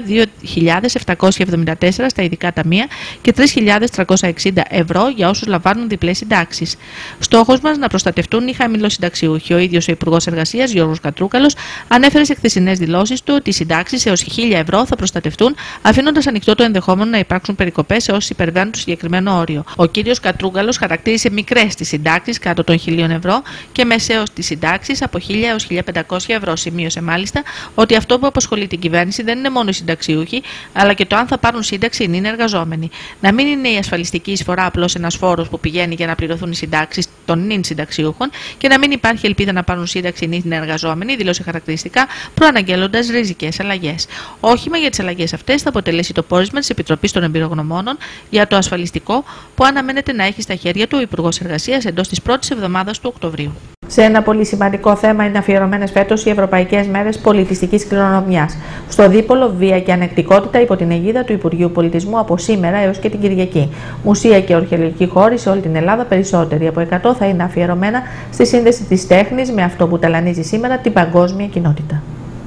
2.774 στα ειδικά ταμεία και 3.360 ευρώ για όσους λαμβάνουν διπλές συντάξεις. Στόχος μας να προστατευτούν οι χαμηλοσυνταξιούχοι. Ο ίδιος ο Υπουργός Εργασίας, Γιώργος Κατρούκαλος, ανέφερε σε χθεσινές δηλώσεις του ότι οι συντάξεις έως 1.000 ευρώ θα προστατευτούν, αφήνοντας ανοιχτό το ενδεχόμενο να υπάρξουν περικοπές σε όσοι υπερβαίνουν το συγκεκριμένο όριο. Ο κύριος Κατρούκαλος χαρακτήρισε μικρές τις συντάξεις κάτω των 1.000 ευρώ και μεσαίως τις συντάξεις από 1.000 έως 1.500 ευρώ. Σημείωσε μάλιστα ότι αυτό που απασχολεί την κυβέρνηση δεν είναι μόνο οι συνταξιούχοι, αλλά και το αν θα πάρουν σύνταξη είναι εργαζόμενοι. Να μην είναι η ασφαλιστική εισφορά απλώς ένας φόρος που πηγαίνει για να πληρωθούν οι συντάξεις των νυν συνταξιούχων και να μην υπάρχει ελπίδα να πάρουν σύνταξη νυν εργαζόμενοι, δήλωσε χαρακτηριστικά, προαναγγέλλοντας ριζικές αλλαγές. Όχημα για τις αλλαγές αυτές θα αποτελέσει το πόρισμα της Επιτροπής των Εμπειρογνωμόνων για το ασφαλιστικό που αναμένεται να έχει στα χέρια του ο Υπουργός Εργασίας εντός της πρώτης εβδομάδας του Οκτωβρίου. Σε ένα πολύ σημαντικό θέμα είναι αφιερωμένες φέτος οι Ευρωπαϊκές Μέρες Πολιτιστικής Κληρονομιάς. Στο Δίπολο, βία και ανεκτικότητα υπό την αιγίδα του Υπουργείου Πολιτισμού από σήμερα έως και την Κυριακή. Μουσεία και αρχαιολογικοί χώροι σε όλη την Ελλάδα, περισσότεροι από 100, θα είναι αφιερωμένα στη σύνδεση της τέχνης με αυτό που ταλανίζει σήμερα την παγκόσμια κοινότητα.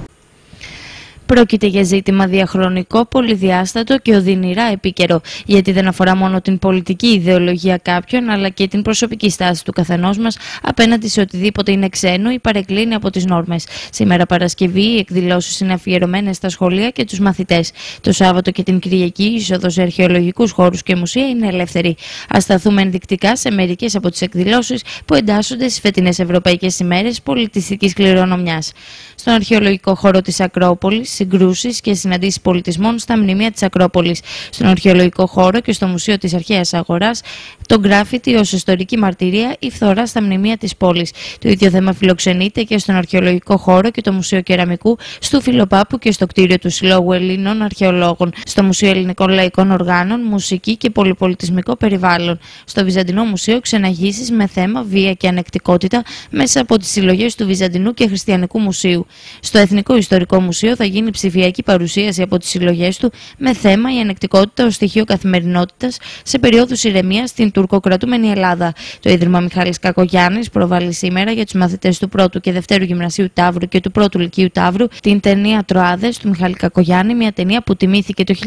Πρόκειται για ζήτημα διαχρονικό, πολυδιάστατο και οδυνηρά επίκαιρο, γιατί δεν αφορά μόνο την πολιτική ιδεολογία κάποιων, αλλά και την προσωπική στάση του καθενός μας απέναντι σε οτιδήποτε είναι ξένο ή παρεκκλίνει από τις νόρμες. Σήμερα Παρασκευή, οι εκδηλώσεις είναι αφιερωμένες στα σχολεία και τους μαθητές. Το Σάββατο και την Κυριακή, η είσοδος σε αρχαιολογικούς χώρους και μουσεία είναι ελεύθερη. Ας σταθούμε ενδεικτικά σε μερικές από τις εκδηλώσεις που εντάσσονται στις φετινές Ευρωπαϊκές ημέρες πολιτιστικής κληρονομιάς. Στον αρχαιολογικό χώρο της Ακρόπολης, συγκρούσεις και συναντήσεις πολιτισμών στα μνημεία της Ακρόπολης. Στον αρχαιολογικό χώρο και στο Μουσείο της Αρχαίας Αγοράς, το γκράφιτι ως ιστορική μαρτυρία, η φθορά στα μνημεία της πόλης. Το ίδιο θέμα φιλοξενείται και στον αρχαιολογικό χώρο και το Μουσείο Κεραμικού, στο Φιλοπάπου και στο κτίριο του Συλλόγου Ελλήνων Αρχαιολόγων. Στο Μουσείο Ελληνικών Λαϊκών Οργάνων, μουσική και πολυπολιτισμικό περιβάλλον. Στο Βυζαντινό Μουσείο, ξεναγήσεις με θέμα βία και ανεκτικότητα μέσα από τις συλλογές του Βυζαντινού και Χριστιανικού Μουσείου. Στο Εθνικό Ιστορικό Μουσείο θα γίνει ψηφιακή παρουσίαση από τις συλλογές του με θέμα η ανεκτικότητα ως στοιχείο καθημερινότητας σε περίοδους ηρεμίας στην τουρκοκρατούμενη Ελλάδα. Το Ίδρυμα Μιχάλης Κακογιάννης προβάλλει σήμερα για τους μαθητές του 1ου και 2ου Γυμνασίου Ταύρου και του 1ου Λυκείου Ταύρου την ταινία Τροάδες του Μιχάλη Κακογιάννη, μια ταινία που τιμήθηκε το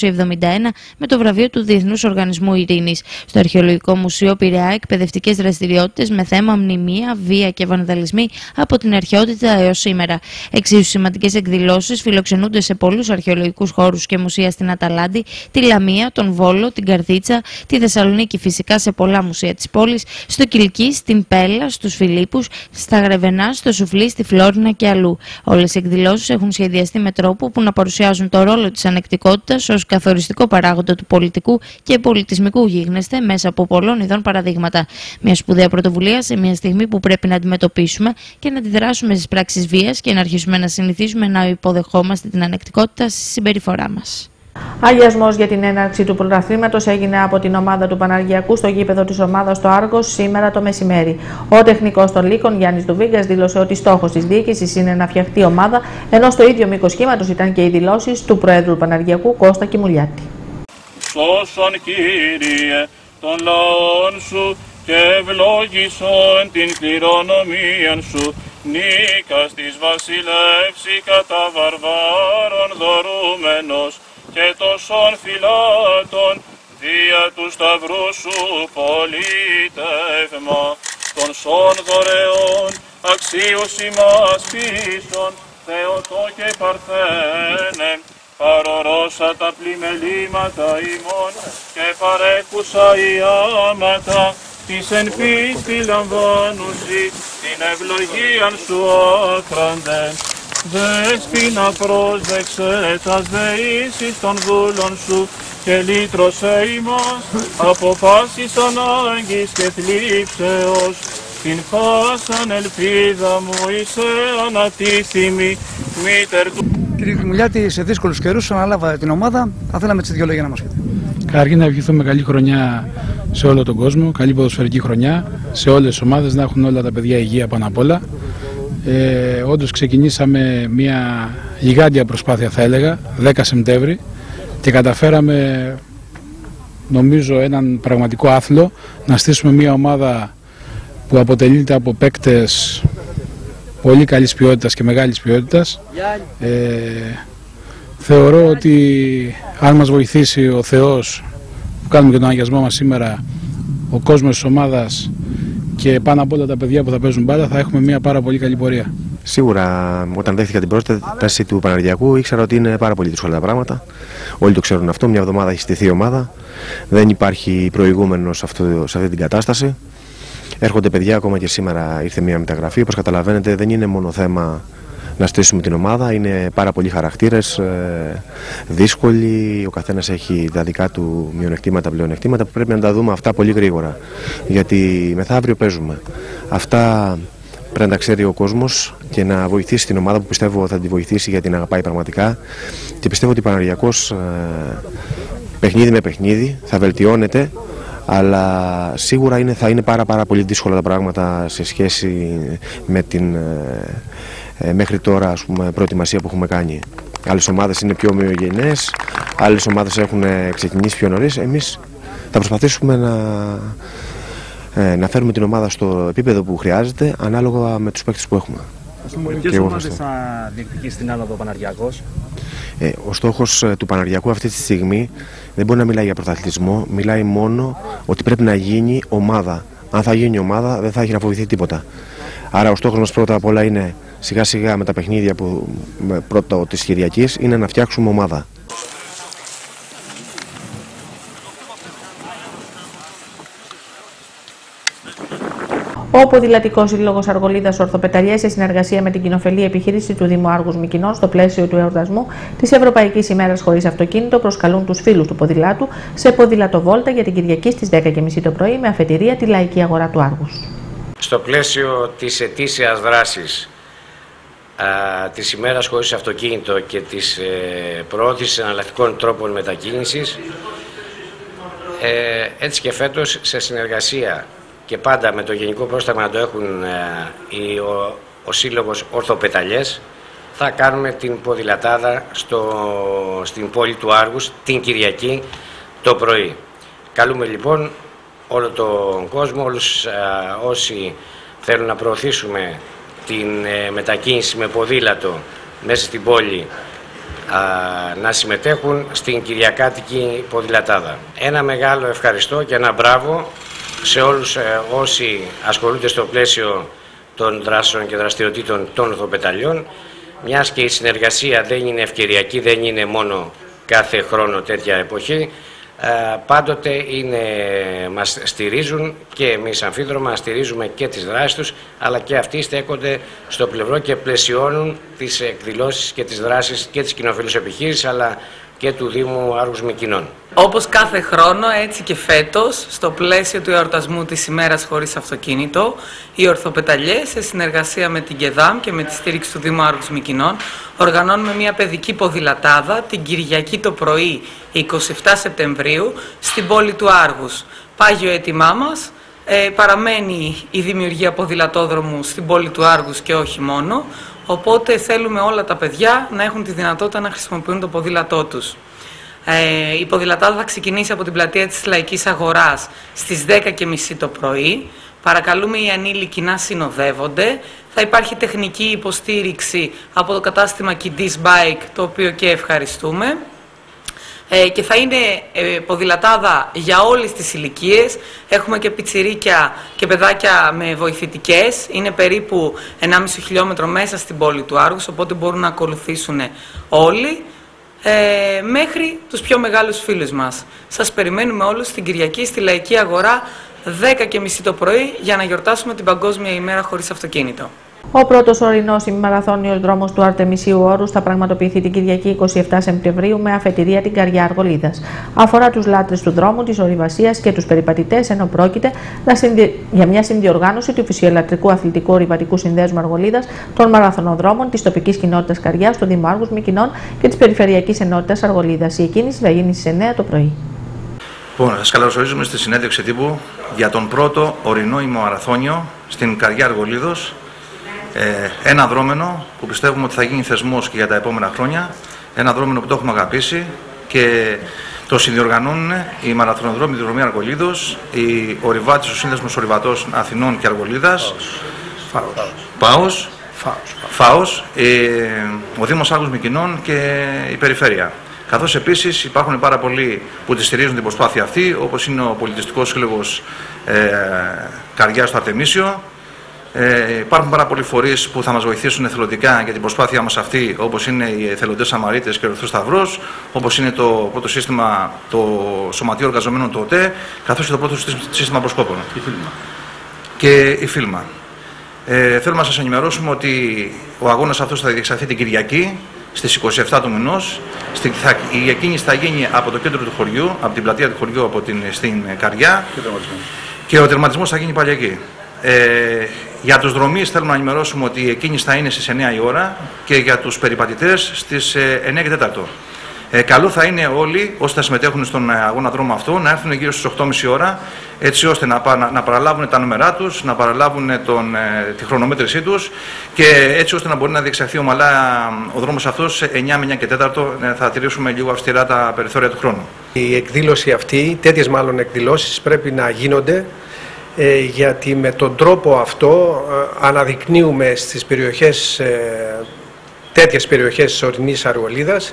1971 με το βραβείο του Διεθνούς Οργανισμού Ειρήνης. Στο Αρχαιολογικό Μουσείο Πειραιά, εκπαιδευτικές δραστηριότητες με θέμα μνημεία, βία και βανδαλισμοί από την αρχαιότητα έως σήμερα. Εξίσου σημαντικές εκδηλώσεις φιλοξενούνται σε πολλούς αρχαιολογικούς χώρους και μουσεία στην Αταλάντη, τη Λαμία, τον Βόλο, την Καρδίτσα, τη Θεσσαλονίκη, φυσικά σε πολλά μουσεία της πόλης, στο Κιλκί, στην Πέλα, στους Φιλίππους, στα Γρεβενά, στο Σουφλί, στη Φλόρινα και αλλού. Όλες οι εκδηλώσεις έχουν σχεδιαστεί με τρόπο που να παρουσιάζουν το ρόλο της ανεκτικότητας ως καθοριστικό παράγοντα του πολιτικού και πολιτισμικού γίγνεσθε μέσα από πολλών ειδών παραδείγματα. Μια σπουδαία πρωτοβουλία σε μια στιγμή που πρέπει να αντιμετωπίσουμε και να αντιδράσουμε στις πράξεις βίας και να αρχίσουμε να συνηθίσουμε να υποδεχόμαστε την ανεκτικότητα στη συμπεριφορά μας. Αγιασμός για την έναρξη του πρωταθλήματος έγινε από την ομάδα του Παναργιακού στο γήπεδο της ομάδας στο Άργος σήμερα το μεσημέρι. Ο τεχνικός των Λύκων Γιάννης Δουβίγκας δήλωσε ότι στόχος της διοίκησης είναι να φτιαχτεί ομάδα, ενώ στο ίδιο μήκος κύματος ήταν και οι δηλώσεις του Προέδρου του Παναργιακού Κώστα Κιμουλιάτη. Σώσον, Κύριε, των λαών σου και ευλόγησον την κληρονομία σου. Νίκας της βασιλεύση κατά βαρβάρων δωρούμενος και τόσων φυλάτων δια του σταυρού σου πολίτευμα των σών δωρεών αξίους ημάς πίσων Θεοτό και Παρθένε παρορώσα τα πλημελήματα ημών και παρέχουσα οι άματα της εν πίστη λαμβάνουσι την ευλογίαν σου άφραντεν. Δέσποινα πρόσδεξε τας δεήσεις των δούλων σου και λύτρωσε ημάς από πάσης ανάγκης και θλίψεως. Την πάσαν ελπίδα μου είσαι ανατίθιμη μήτερ του. Κύριε Κιμουλιάτη, σε δύσκολους καιρούς αναλάβατε την ομάδα, θα θέλαμε τις δύο λόγια να μας πείτε. Καταρχήν να ευχηθούμε καλή χρονιά σε όλο τον κόσμο, καλή ποδοσφαιρική χρονιά, σε όλες τις ομάδες, να έχουν όλα τα παιδιά υγεία πάνω απ' όλα. Όντως ξεκινήσαμε μια γιγάντια προσπάθεια, θα έλεγα, 10 Σεπτέμβρη και καταφέραμε, νομίζω, έναν πραγματικό άθλο να στήσουμε μια ομάδα που αποτελείται από παίκτες πολύ καλής ποιότητας και μεγάλης ποιότητας. Θεωρώ ότι αν μας βοηθήσει ο Θεός που κάνουμε και τον αγιασμό μας σήμερα, ο κόσμος της ομάδας και πάνω απ' όλα τα παιδιά που θα παίζουν μπάλα, θα έχουμε μια πάρα πολύ καλή πορεία. Σίγουρα, όταν δέχτηκα την πρόταση του Παναργιακού, ήξερα ότι είναι πάρα πολύ δύσκολα τα πράγματα. Όλοι το ξέρουν αυτό. Μια εβδομάδα έχει στηθεί η ομάδα. Δεν υπάρχει προηγούμενο σε αυτή την κατάσταση. Έρχονται παιδιά, ακόμα και σήμερα ήρθε μια μεταγραφή. Όπως καταλαβαίνετε, δεν είναι μόνο θέμα να στήσουμε την ομάδα, είναι πάρα πολλοί χαρακτήρες, δύσκολοι. Ο καθένας έχει τα δικά του μειονεκτήματα, πλεονεκτήματα που πρέπει να τα δούμε αυτά πολύ γρήγορα. Γιατί μεθαύριο παίζουμε. Αυτά πρέπει να τα ξέρει ο κόσμος και να βοηθήσει την ομάδα που πιστεύω θα τη βοηθήσει γιατί την αγαπάει πραγματικά. Και πιστεύω ότι ο Παναργιακός παιχνίδι με παιχνίδι θα βελτιώνεται. Αλλά σίγουρα θα είναι πάρα πολύ δύσκολα τα πράγματα σε σχέση με την μέχρι τώρα, ας πούμε, προετοιμασία που έχουμε κάνει. Άλλες ομάδες είναι πιο ομοιογενές, άλλες ομάδες έχουν ξεκινήσει πιο νωρίς. Εμείς θα προσπαθήσουμε να φέρουμε την ομάδα στο επίπεδο που χρειάζεται, ανάλογα με τους παίκτες που έχουμε. Με ποιες ομάδες θα διεκδικήσει την άνοδο ο Παναργιακός? Ο στόχος του Παναργιακού αυτή τη στιγμή δεν μπορεί να μιλάει για πρωταθλητισμό, μιλάει μόνο ότι πρέπει να γίνει ομάδα. Αν θα γίνει ομάδα, δεν θα έχει να φοβηθεί τίποτα. Άρα ο στόχος μας πρώτα απ' όλα είναι σιγά σιγά με τα παιχνίδια πρώτα της Κυριακής είναι να φτιάξουμε ομάδα. Ο Ποδηλατικός Σύλλογος Αργολίδας Ορθοπεταλιές, σε συνεργασία με την κοινοφελή επιχείρηση του Δήμου Άργους Μυκηνών, στο πλαίσιο του εορτασμού της Ευρωπαϊκής ημέρας χωρίς αυτοκίνητο, προσκαλούν τους φίλους του ποδηλάτου σε ποδηλατοβόλτα για την Κυριακή στις 10:30 το πρωί, με αφετηρία τη Λαϊκή Αγορά του Άργους. Στο πλαίσιο της ετήσιας δράσης της ημέρας χωρίς αυτοκίνητο και της προώθησης εναλλακτικών τρόπων μετακίνησης, έτσι και φέτος, σε συνεργασία και πάντα με το Γενικό Πρόσταγμα να το έχουν ο Σύλλογος Ορθοπεταλιές, θα κάνουμε την ποδηλατάδα στην πόλη του Άργους την Κυριακή το πρωί. Καλούμε λοιπόν όλο τον κόσμο, όλους όσοι θέλουν να προωθήσουμε την μετακίνηση με ποδήλατο μέσα στην πόλη, να συμμετέχουν στην Κυριακάτικη ποδηλατάδα. Ένα μεγάλο ευχαριστώ και ένα μπράβο σε όλους όσοι ασχολούνται στο πλαίσιο των δράσεων και δραστηριοτήτων των ορθοπεταλιών, μιας και η συνεργασία δεν είναι ευκαιριακή, δεν είναι μόνο κάθε χρόνο τέτοια εποχή, πάντοτε μας στηρίζουν και εμείς Αμφίδρομα στηρίζουμε και τις δράσεις τους, αλλά και αυτοί στέκονται στο πλευρό και πλαισιώνουν τις εκδηλώσεις και τις δράσεις και της κοινοφελούς επιχείρησης, αλλά και του Δήμου Άργους Μυκηνών. Όπως κάθε χρόνο, έτσι και φέτος, στο πλαίσιο του εορτασμού της ημέρας χωρίς αυτοκίνητο, οι Ορθοπεταλιές, σε συνεργασία με την ΚΕΔΑΜ και με τη στήριξη του Δήμου Άργους Μυκηνών, οργανώνουμε μια παιδική ποδηλατάδα την Κυριακή το πρωί, 27 Σεπτεμβρίου, στην πόλη του Άργους. Πάγιο έτοιμά μας, παραμένει η δημιουργία ποδηλατόδρομου στην πόλη του Άργους και όχι μόνο, οπότε θέλουμε όλα τα παιδιά να έχουν τη δυνατότητα να χρησιμοποιούν το ποδήλατό τους. Η ποδηλατάδα θα ξεκινήσει από την πλατεία της Λαϊκής Αγοράς στις 10:30 το πρωί. Παρακαλούμε οι ανήλικοι να συνοδεύονται. Θα υπάρχει τεχνική υποστήριξη από το κατάστημα Kiddies Bike, το οποίο και ευχαριστούμε. Και θα είναι ποδηλατάδα για όλες τις ηλικίες. Έχουμε και πιτσιρίκια και παιδάκια με βοηθητικές. Είναι περίπου 1,5 χιλιόμετρο μέσα στην πόλη του Άργους, οπότε μπορούν να ακολουθήσουν όλοι, μέχρι τους πιο μεγάλους φίλους μας. Σας περιμένουμε όλους την Κυριακή στη Λαϊκή Αγορά 10:30 το πρωί για να γιορτάσουμε την Παγκόσμια ημέρα χωρίς αυτοκίνητο. Ο πρώτος ορεινός ημιμαραθώνιος δρόμος του Αρτεμισίου Όρους θα πραγματοποιηθεί την Κυριακή 27 Σεπτεμβρίου με αφετηρία την Καριά Αργολίδας. Αφορά τους λάτρες του δρόμου, της ορειβασίας και τους περιπατητές, ενώ πρόκειται για μια συνδιοργάνωση του Φυσιολατρικού Αθλητικού Ορειβατικού Συνδέσμου Αργολίδας, των μαραθωνοδρόμων της τοπικής κοινότητας Καριάς, του Δήμου Άργους Μυκηνών και της Περιφερειακής Ενότητας Αργολίδας. Η εκκίνηση θα γίνει στις 9 το πρωί. Λοιπόν, σας καλωσορίζουμε στη συνέντευξη τύπου για τον πρώτο ορεινό ημιμαραθώνιο στην Καριά Αργολίδος. Ένα δρόμενο που πιστεύουμε ότι θα γίνει θεσμός και για τα επόμενα χρόνια. Ένα δρόμενο που το έχουμε αγαπήσει και το συνδιοργανώνουν οι μαραθωνοδρόμοι του Δρομείου Αργολίδος, οι ορειβάτες, ο Σύνδεσμος Ορειβατών Αθηνών και Αργολίδας, ΦΑΟΣ, ο Δήμος Άργους Μυκηνών και η Περιφέρεια. Καθώς επίσης υπάρχουν πάρα πολλοί που τη στηρίζουν την προσπάθεια αυτή, όπως είναι ο Πολιτιστικός Σύλλογος Καριάς στο Αρτεμίσιο. Υπάρχουν πάρα πολλοί φορείς που θα μας βοηθήσουν εθελοντικά για την προσπάθεια μας αυτή, όπως είναι οι εθελοντές Σαμαρίτες και ο Ερυθρός Σταυρός, όπως είναι το πρώτο σύστημα, το Σωματείο Εργαζομένων του ΟΤΕ, καθώς και το πρώτο σύστημα προσκόπων. Και η Φίλμα. Θέλουμε να σας ενημερώσουμε ότι ο αγώνας αυτός θα διεξαχθεί την Κυριακή στις 27 του μηνός. Η εκκίνηση θα γίνει από το κέντρο του χωριού, από την πλατεία του χωριού στην Καριά, και ο τερματισμός θα γίνει πάλι εκεί. Για τους δρομείς θέλουμε να ενημερώσουμε ότι η εκκίνηση θα είναι στις 9 η ώρα και για τους περιπατητές στις 9 και 4. Καλό θα είναι όλοι όσοι θα συμμετέχουν στον αγώνα δρόμο αυτό να έρθουν γύρω στις 8.30 ώρα, έτσι ώστε να παραλάβουν τα νούμερά τους, να παραλάβουν τη χρονομέτρησή τους και έτσι ώστε να μπορεί να διεξαχθεί ομαλά ο δρόμος αυτός σε 9 με 9 και 4. Θα τηρήσουμε λίγο αυστηρά τα περιθώρια του χρόνου. Η εκδήλωση αυτή, τέτοιες μάλλον εκδηλώσεις πρέπει να γίνονται γιατί με τον τρόπο αυτό αναδεικνύουμε στις περιοχές, τέτοιες περιοχές της ορεινής Αργολίδας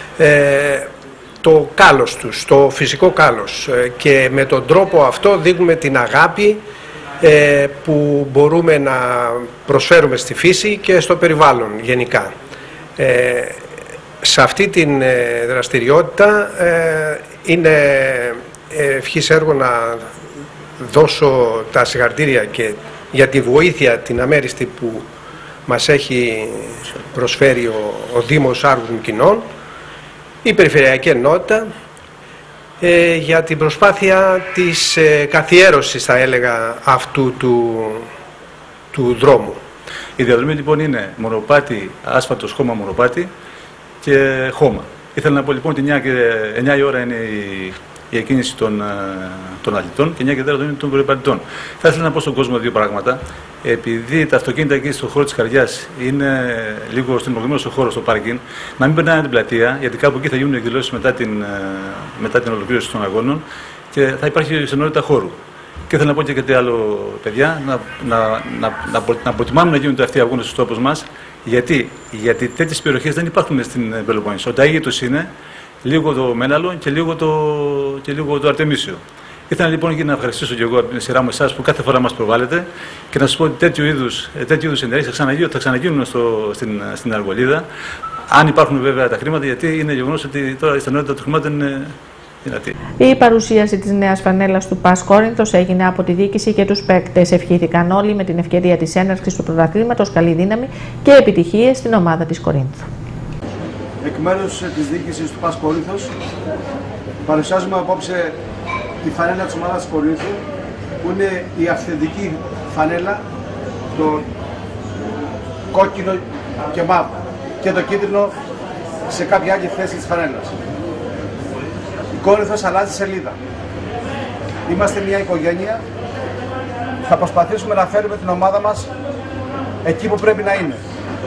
το κάλος τους, το φυσικό κάλος και με τον τρόπο αυτό δείχνουμε την αγάπη που μπορούμε να προσφέρουμε στη φύση και στο περιβάλλον γενικά. Σε αυτή την δραστηριότητα είναι ευχής έργο να δώσω τα συγχαρητήρια και για τη βοήθεια την αμέριστη που μας έχει προσφέρει ο Δήμος Άργους Μυκηνών, η Περιφερειακή Ενότητα, για την προσπάθεια της καθιέρωσης, θα έλεγα, αυτού του δρόμου. Η διαδρομή λοιπόν είναι μονοπάτι, άσφαλτος, χώμα μονοπάτι και χώμα. Ήθελα να πω λοιπόν ότι 9 η ώρα είναι η εκκίνηση των αλητών και 9 και 4 είναι των περιπατητών. Θα ήθελα να πω στον κόσμο δύο πράγματα. Επειδή τα αυτοκίνητα εκεί στον χώρο της Καρδιάς είναι λίγο στενοχωρημένος στο χώρο, στο πάρκινγκ, να μην περνάνε την πλατεία, γιατί κάπου εκεί θα γίνουν εκδηλώσεις μετά την ολοκλήρωση των και θα υπάρχει στενότητα χώρου. Και ήθελα να πω και κάτι άλλο, παιδιά, να προτιμάμε να γίνονται αυτοί οι αγώνες στους τόπους μας. Γιατί τέτοιες περιοχές δεν υπάρχουν στην Πελοπόννησο. Ο Ταΐγητος είναι, λίγο το Μέναλο και λίγο το Αρτεμίσιο. Ήθελα λοιπόν και να ευχαριστήσω και εγώ από την σειρά μου εσάς που κάθε φορά μας προβάλλετε και να σας πω ότι τέτοιου είδους ενέργειες θα ξαναγίνουν στην Αργολίδα. Αν υπάρχουν βέβαια τα χρήματα, γιατί είναι γεγονός ότι τώρα η στενότητα των χρημάτων είναι δυνατή. Η παρουσίαση της νέας φανέλας του ΠΑΣ Κόρινθος έγινε από τη διοίκηση και τους παίκτες. Ευχήθηκαν όλοι με την ευκαιρία της έναρξης του πρωταθλήματος καλή δύναμη και επιτυχίες στην ομάδα της Κορίνθου. Εκ μέρους της διοίκησης του ΠΑΣ Κόρινθος παρουσιάζουμε απόψε τη φανέλα της ομάδας της Κορίνθου, που είναι η αυθεντική φανέλα, το κόκκινο και μαύρο και το κίτρινο σε κάποια άλλη θέση της φανέλας. Η Κόρινθος αλλάζει σελίδα. Είμαστε μια οικογένεια. Θα προσπαθήσουμε να φέρουμε την ομάδα μας εκεί που πρέπει να είναι.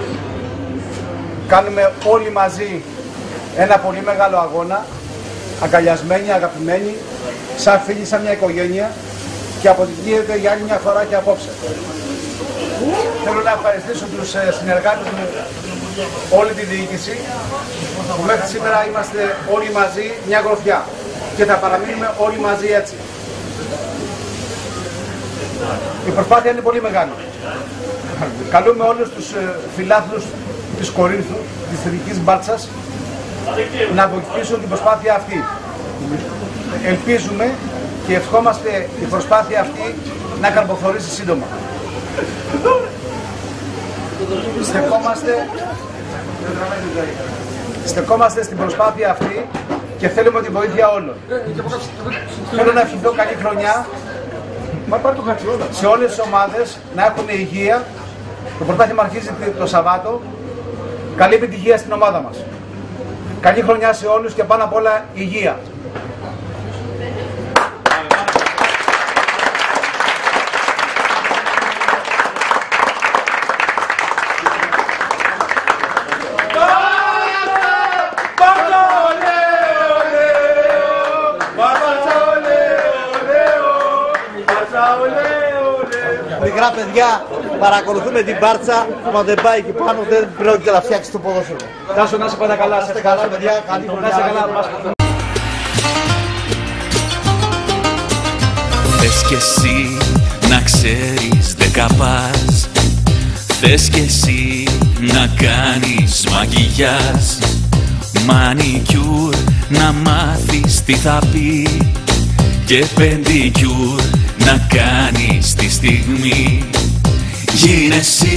Κάνουμε όλοι μαζί ένα πολύ μεγάλο αγώνα, αγκαλιασμένοι, αγαπημένοι, σαν φίλοι, σαν μια οικογένεια, και αποδεικνύεται για άλλη μια φορά και απόψε. Θέλω να ευχαριστήσω τους συνεργάτες μου, όλη τη διοίκηση, που μέχρι σήμερα είμαστε όλοι μαζί μια γροθιά και θα παραμείνουμε όλοι μαζί έτσι. Η προσπάθεια είναι πολύ μεγάλη. Καλούμε όλους τους φιλάθλους της Κορίνθου, της θετικής μπάλτσας, να βοηθήσουν την προσπάθεια αυτή. Ελπίζουμε και ευχόμαστε η προσπάθεια αυτή να καρποφορήσει σύντομα. Στεκόμαστε στην προσπάθεια αυτή και θέλουμε τη βοήθεια όλων. Θέλω να ευχηθώ καλή χρονιά σε όλες τις ομάδες, να έχουν υγεία. Το πρωτάθλημα αρχίζει το Σαββάτο. Καλή επιτυχία στην ομάδα μας. Καλή χρονιά σε όλους και πάνω απ' όλα υγεία. Μικρά παιδιά, παρακολουθούμε την μπάρτσα, μα δεν πάει εκεί πάνω, δεν πρόκειται να φτιάξει το ποδόσφαιρο. Τάσο, να είσαι πάντα καλά, να είστε καλά παιδιά, καλή χρονιά. Να είστε καλά. Θες κι εσύ να ξέρεις δεκαπάς, θες κι εσύ να κάνεις μακιγιάζ, μανικιούρ να μάθεις τι θα πει και πεντικιούρ να κάνεις τη στιγμή. Γίνε εσύ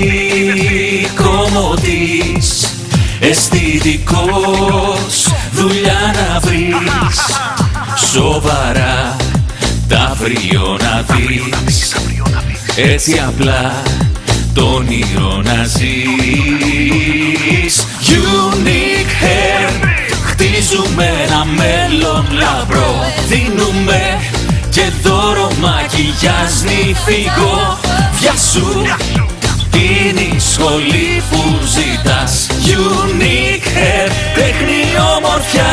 κομμωτής, αισθητικός, δουλειά να βρεις, σοβαρά τ' αύριο να δεις, έτσι απλά το όνειρο να ζεις. Unique hair, Χαρίζουμε ένα μέλλον λαμπρό. Δίνουμε και δώρο μακιγιάζ νηφικό. Βιάσου είναι η σχολή που ζητάς. Unique Hair, τέχνη ομορφιάς.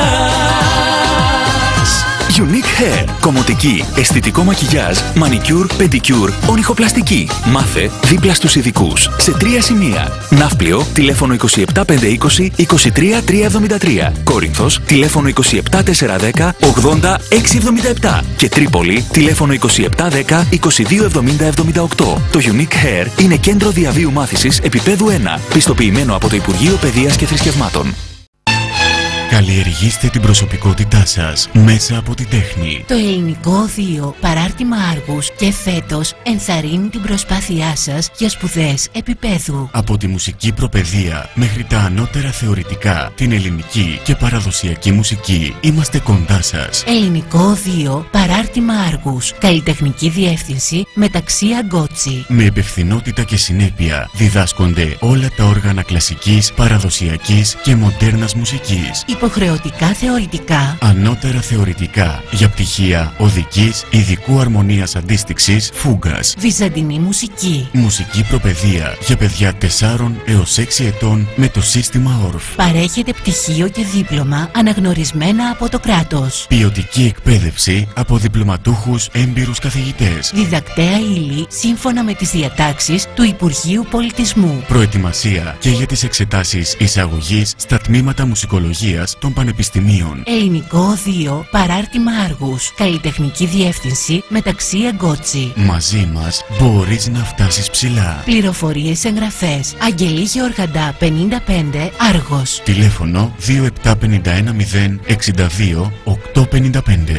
Unique Hair, κομμωτική, αισθητικό μακιγιάζ, μανικιούρ, πεντικιούρ, ονυχοπλαστική. Μάθε δίπλα στους ειδικούς. Σε 3 σημεία. Ναύπλιο, τηλέφωνο 27520 23373. Κόρινθος, τηλέφωνο 27410 80677. Και Τρίπολη, τηλέφωνο 2710 227078. Το Unique Hair είναι κέντρο διαβίου μάθησης επίπεδου 1, πιστοποιημένο από το Υπουργείο Παιδείας και Θρησκευμάτων. Καλλιεργήστε την προσωπικότητά σας μέσα από την τέχνη. Το Ελληνικό Οδείο Παράρτημα Άργους και φέτος ενθαρρύνει την προσπάθειά σας για σπουδές επίπεδου. Από τη μουσική προπαιδεία μέχρι τα ανώτερα θεωρητικά, την ελληνική και παραδοσιακή μουσική, είμαστε κοντά σας. Ελληνικό Οδείο Παράρτημα Άργους. Καλλιτεχνική Διεύθυνση Μεταξία Γκότσι. Με υπευθυνότητα και συνέπεια διδάσκονται όλα τα όργανα κλασικής, παραδοσιακής και μοντέρνας μουσικής. Υποχρεωτικά θεωρητικά. Ανώτερα θεωρητικά για πτυχία οδικής, ειδικού αρμονίας αντίστοιξης, φούγκας. Βυζαντινή μουσική. Μουσική προπαιδεία για παιδιά 4 έως 6 ετών με το σύστημα ORF. Παρέχεται πτυχίο και δίπλωμα αναγνωρισμένα από το κράτος. Ποιοτική εκπαίδευση από διπλωματούχους έμπειρους καθηγητές. Διδακτέα ύλη σύμφωνα με τις διατάξεις του Υπουργείου Πολιτισμού. Προετοιμασία και για τις εξετάσεις εισαγωγής στα τμήματα μουσικολογίας των πανεπιστημίων. Ελληνικό Οδείο Παράρτημα Άργους. Καλλιτεχνική Διεύθυνση Μεταξία Γκότσι. Μαζί μας μπορείς να φτάσεις ψηλά. Πληροφορίες, εγγραφές. Αγγελή Γεωργαντά 55, Άργος. Τηλέφωνο 27510 62 855.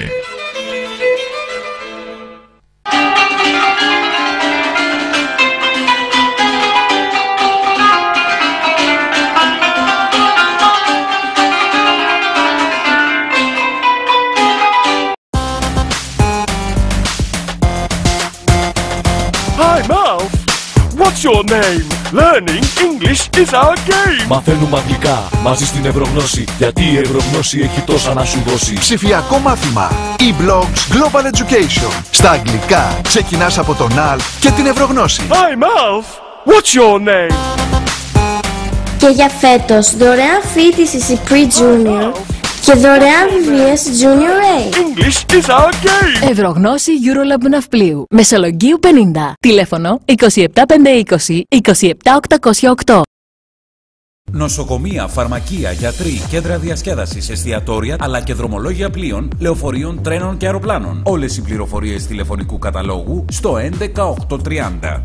What's your name? Learning English is our game. Μαθαίνουμε αγγλικά μαζί στην Ευρωγνώση, γιατί η Ευρωγνώση έχει τόσα να σου δώσει. Ψηφιακό μάθημα e-blogs Global Education. Στα αγγλικά ξεκινάς από τον ΑΛ και την Ευρωγνώση. Hi Malf, what's your name? Και για φέτος δωρεάν φοιτηση σε pre-junior και δωρεάν βιβλία σε Junior A. English is our game. Ευρωγνώση EuroLab Ναυπλίου. Μεσολογγίου 50. Τηλέφωνο 27520 27808. Νοσοκομεία, φαρμακεία, γιατροί, κέντρα διασκέδασης, εστιατόρια αλλά και δρομολόγια πλοίων, λεωφορείων, τρένων και αεροπλάνων. Όλες οι πληροφορίες τηλεφωνικού καταλόγου στο 11830.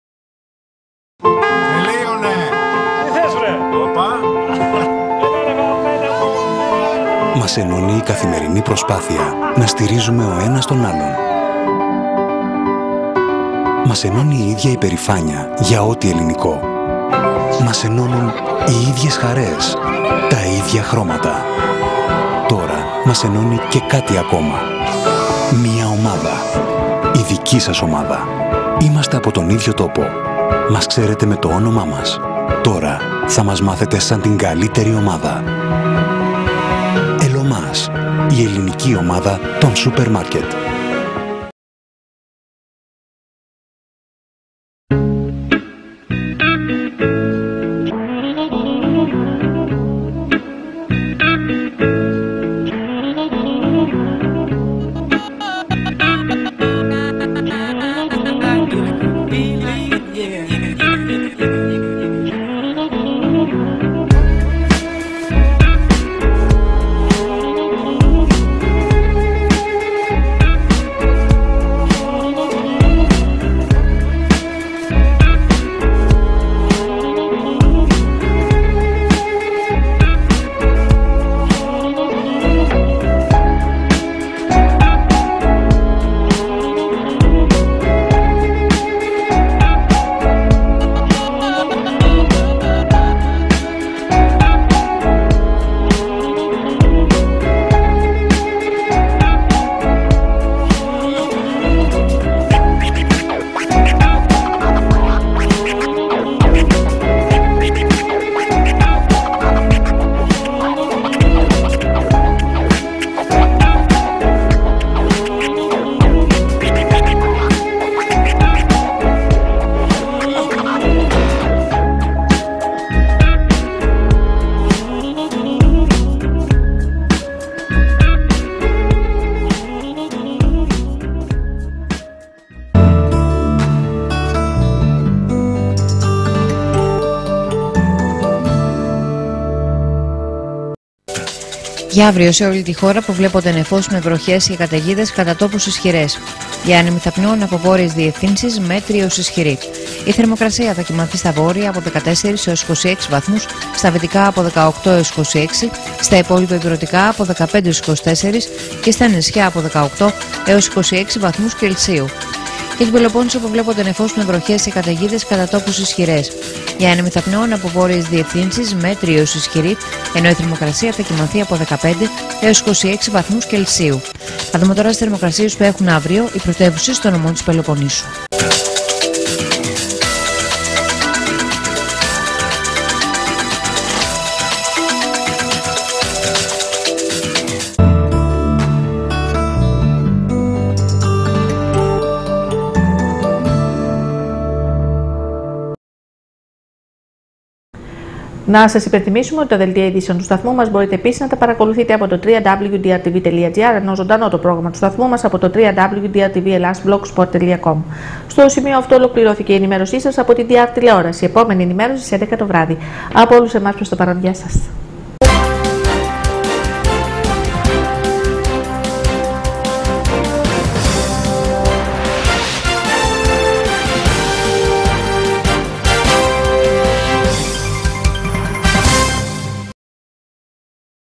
Μας ενώνει η καθημερινή προσπάθεια να στηρίζουμε ο ένας τον άλλον. Μας ενώνει η ίδια υπερηφάνεια για ό,τι ελληνικό. Μας ενώνουν οι ίδιες χαρές, τα ίδια χρώματα. Τώρα μας ενώνει και κάτι ακόμα. Μία ομάδα. Η δική σας ομάδα. Είμαστε από τον ίδιο τόπο. Μας ξέρετε με το όνομά μας. Τώρα θα μας μάθετε σαν την καλύτερη ομάδα. Ελωμάς, η ελληνική ομάδα των σούπερ μάρκετ. Για αύριο σε όλη τη χώρα προβλέπονται νεφός με βροχές και καταιγίδες κατά τόπους ισχυρές. Για ανεμιθαπνών από βόρειες διευθύνσεις μέτρη έως ισχυρή. Η θερμοκρασία θα κοιμανθεί στα βόρεια από 14 έως 26 βαθμούς, στα βυτικά από 18 έως 26, στα υπόλοιπα ηπειρωτικά από 15 έως 24 και στα νησιά από 18 έως 26 βαθμούς Κελσίου. Για την Πελοπόννησο προβλέπονται νεφός με βροχές και καταιγίδες κατά τόπους ισχυρές. Για ανεμιθαπνών από βόρειες διευθύνσεις μέτρη έως ισχυρή, ενώ η θερμοκρασία θα κοιμανθεί από 15 έως 26 βαθμούς Κελσίου. Θα δούμε τώρα τις θερμοκρασίες που έχουν αύριο οι πρωτεύουσες των νομών της Πελοποννήσου. Να σας υπενθυμίσουμε ότι τα δελτία ειδήσεων του σταθμού μας μπορείτε επίσης να τα παρακολουθείτε από το www.drtv.gr, ενώ ζωντανό το πρόγραμμα του σταθμού μας από το www.drtv.blogspot.com. Στο σημείο αυτό ολοκληρώθηκε η ενημέρωσή σας από την DR τηλεόραση. Επόμενη ενημέρωση στις 11 το βράδυ. Από όλους εμάς προς το παρόν, γεια σας.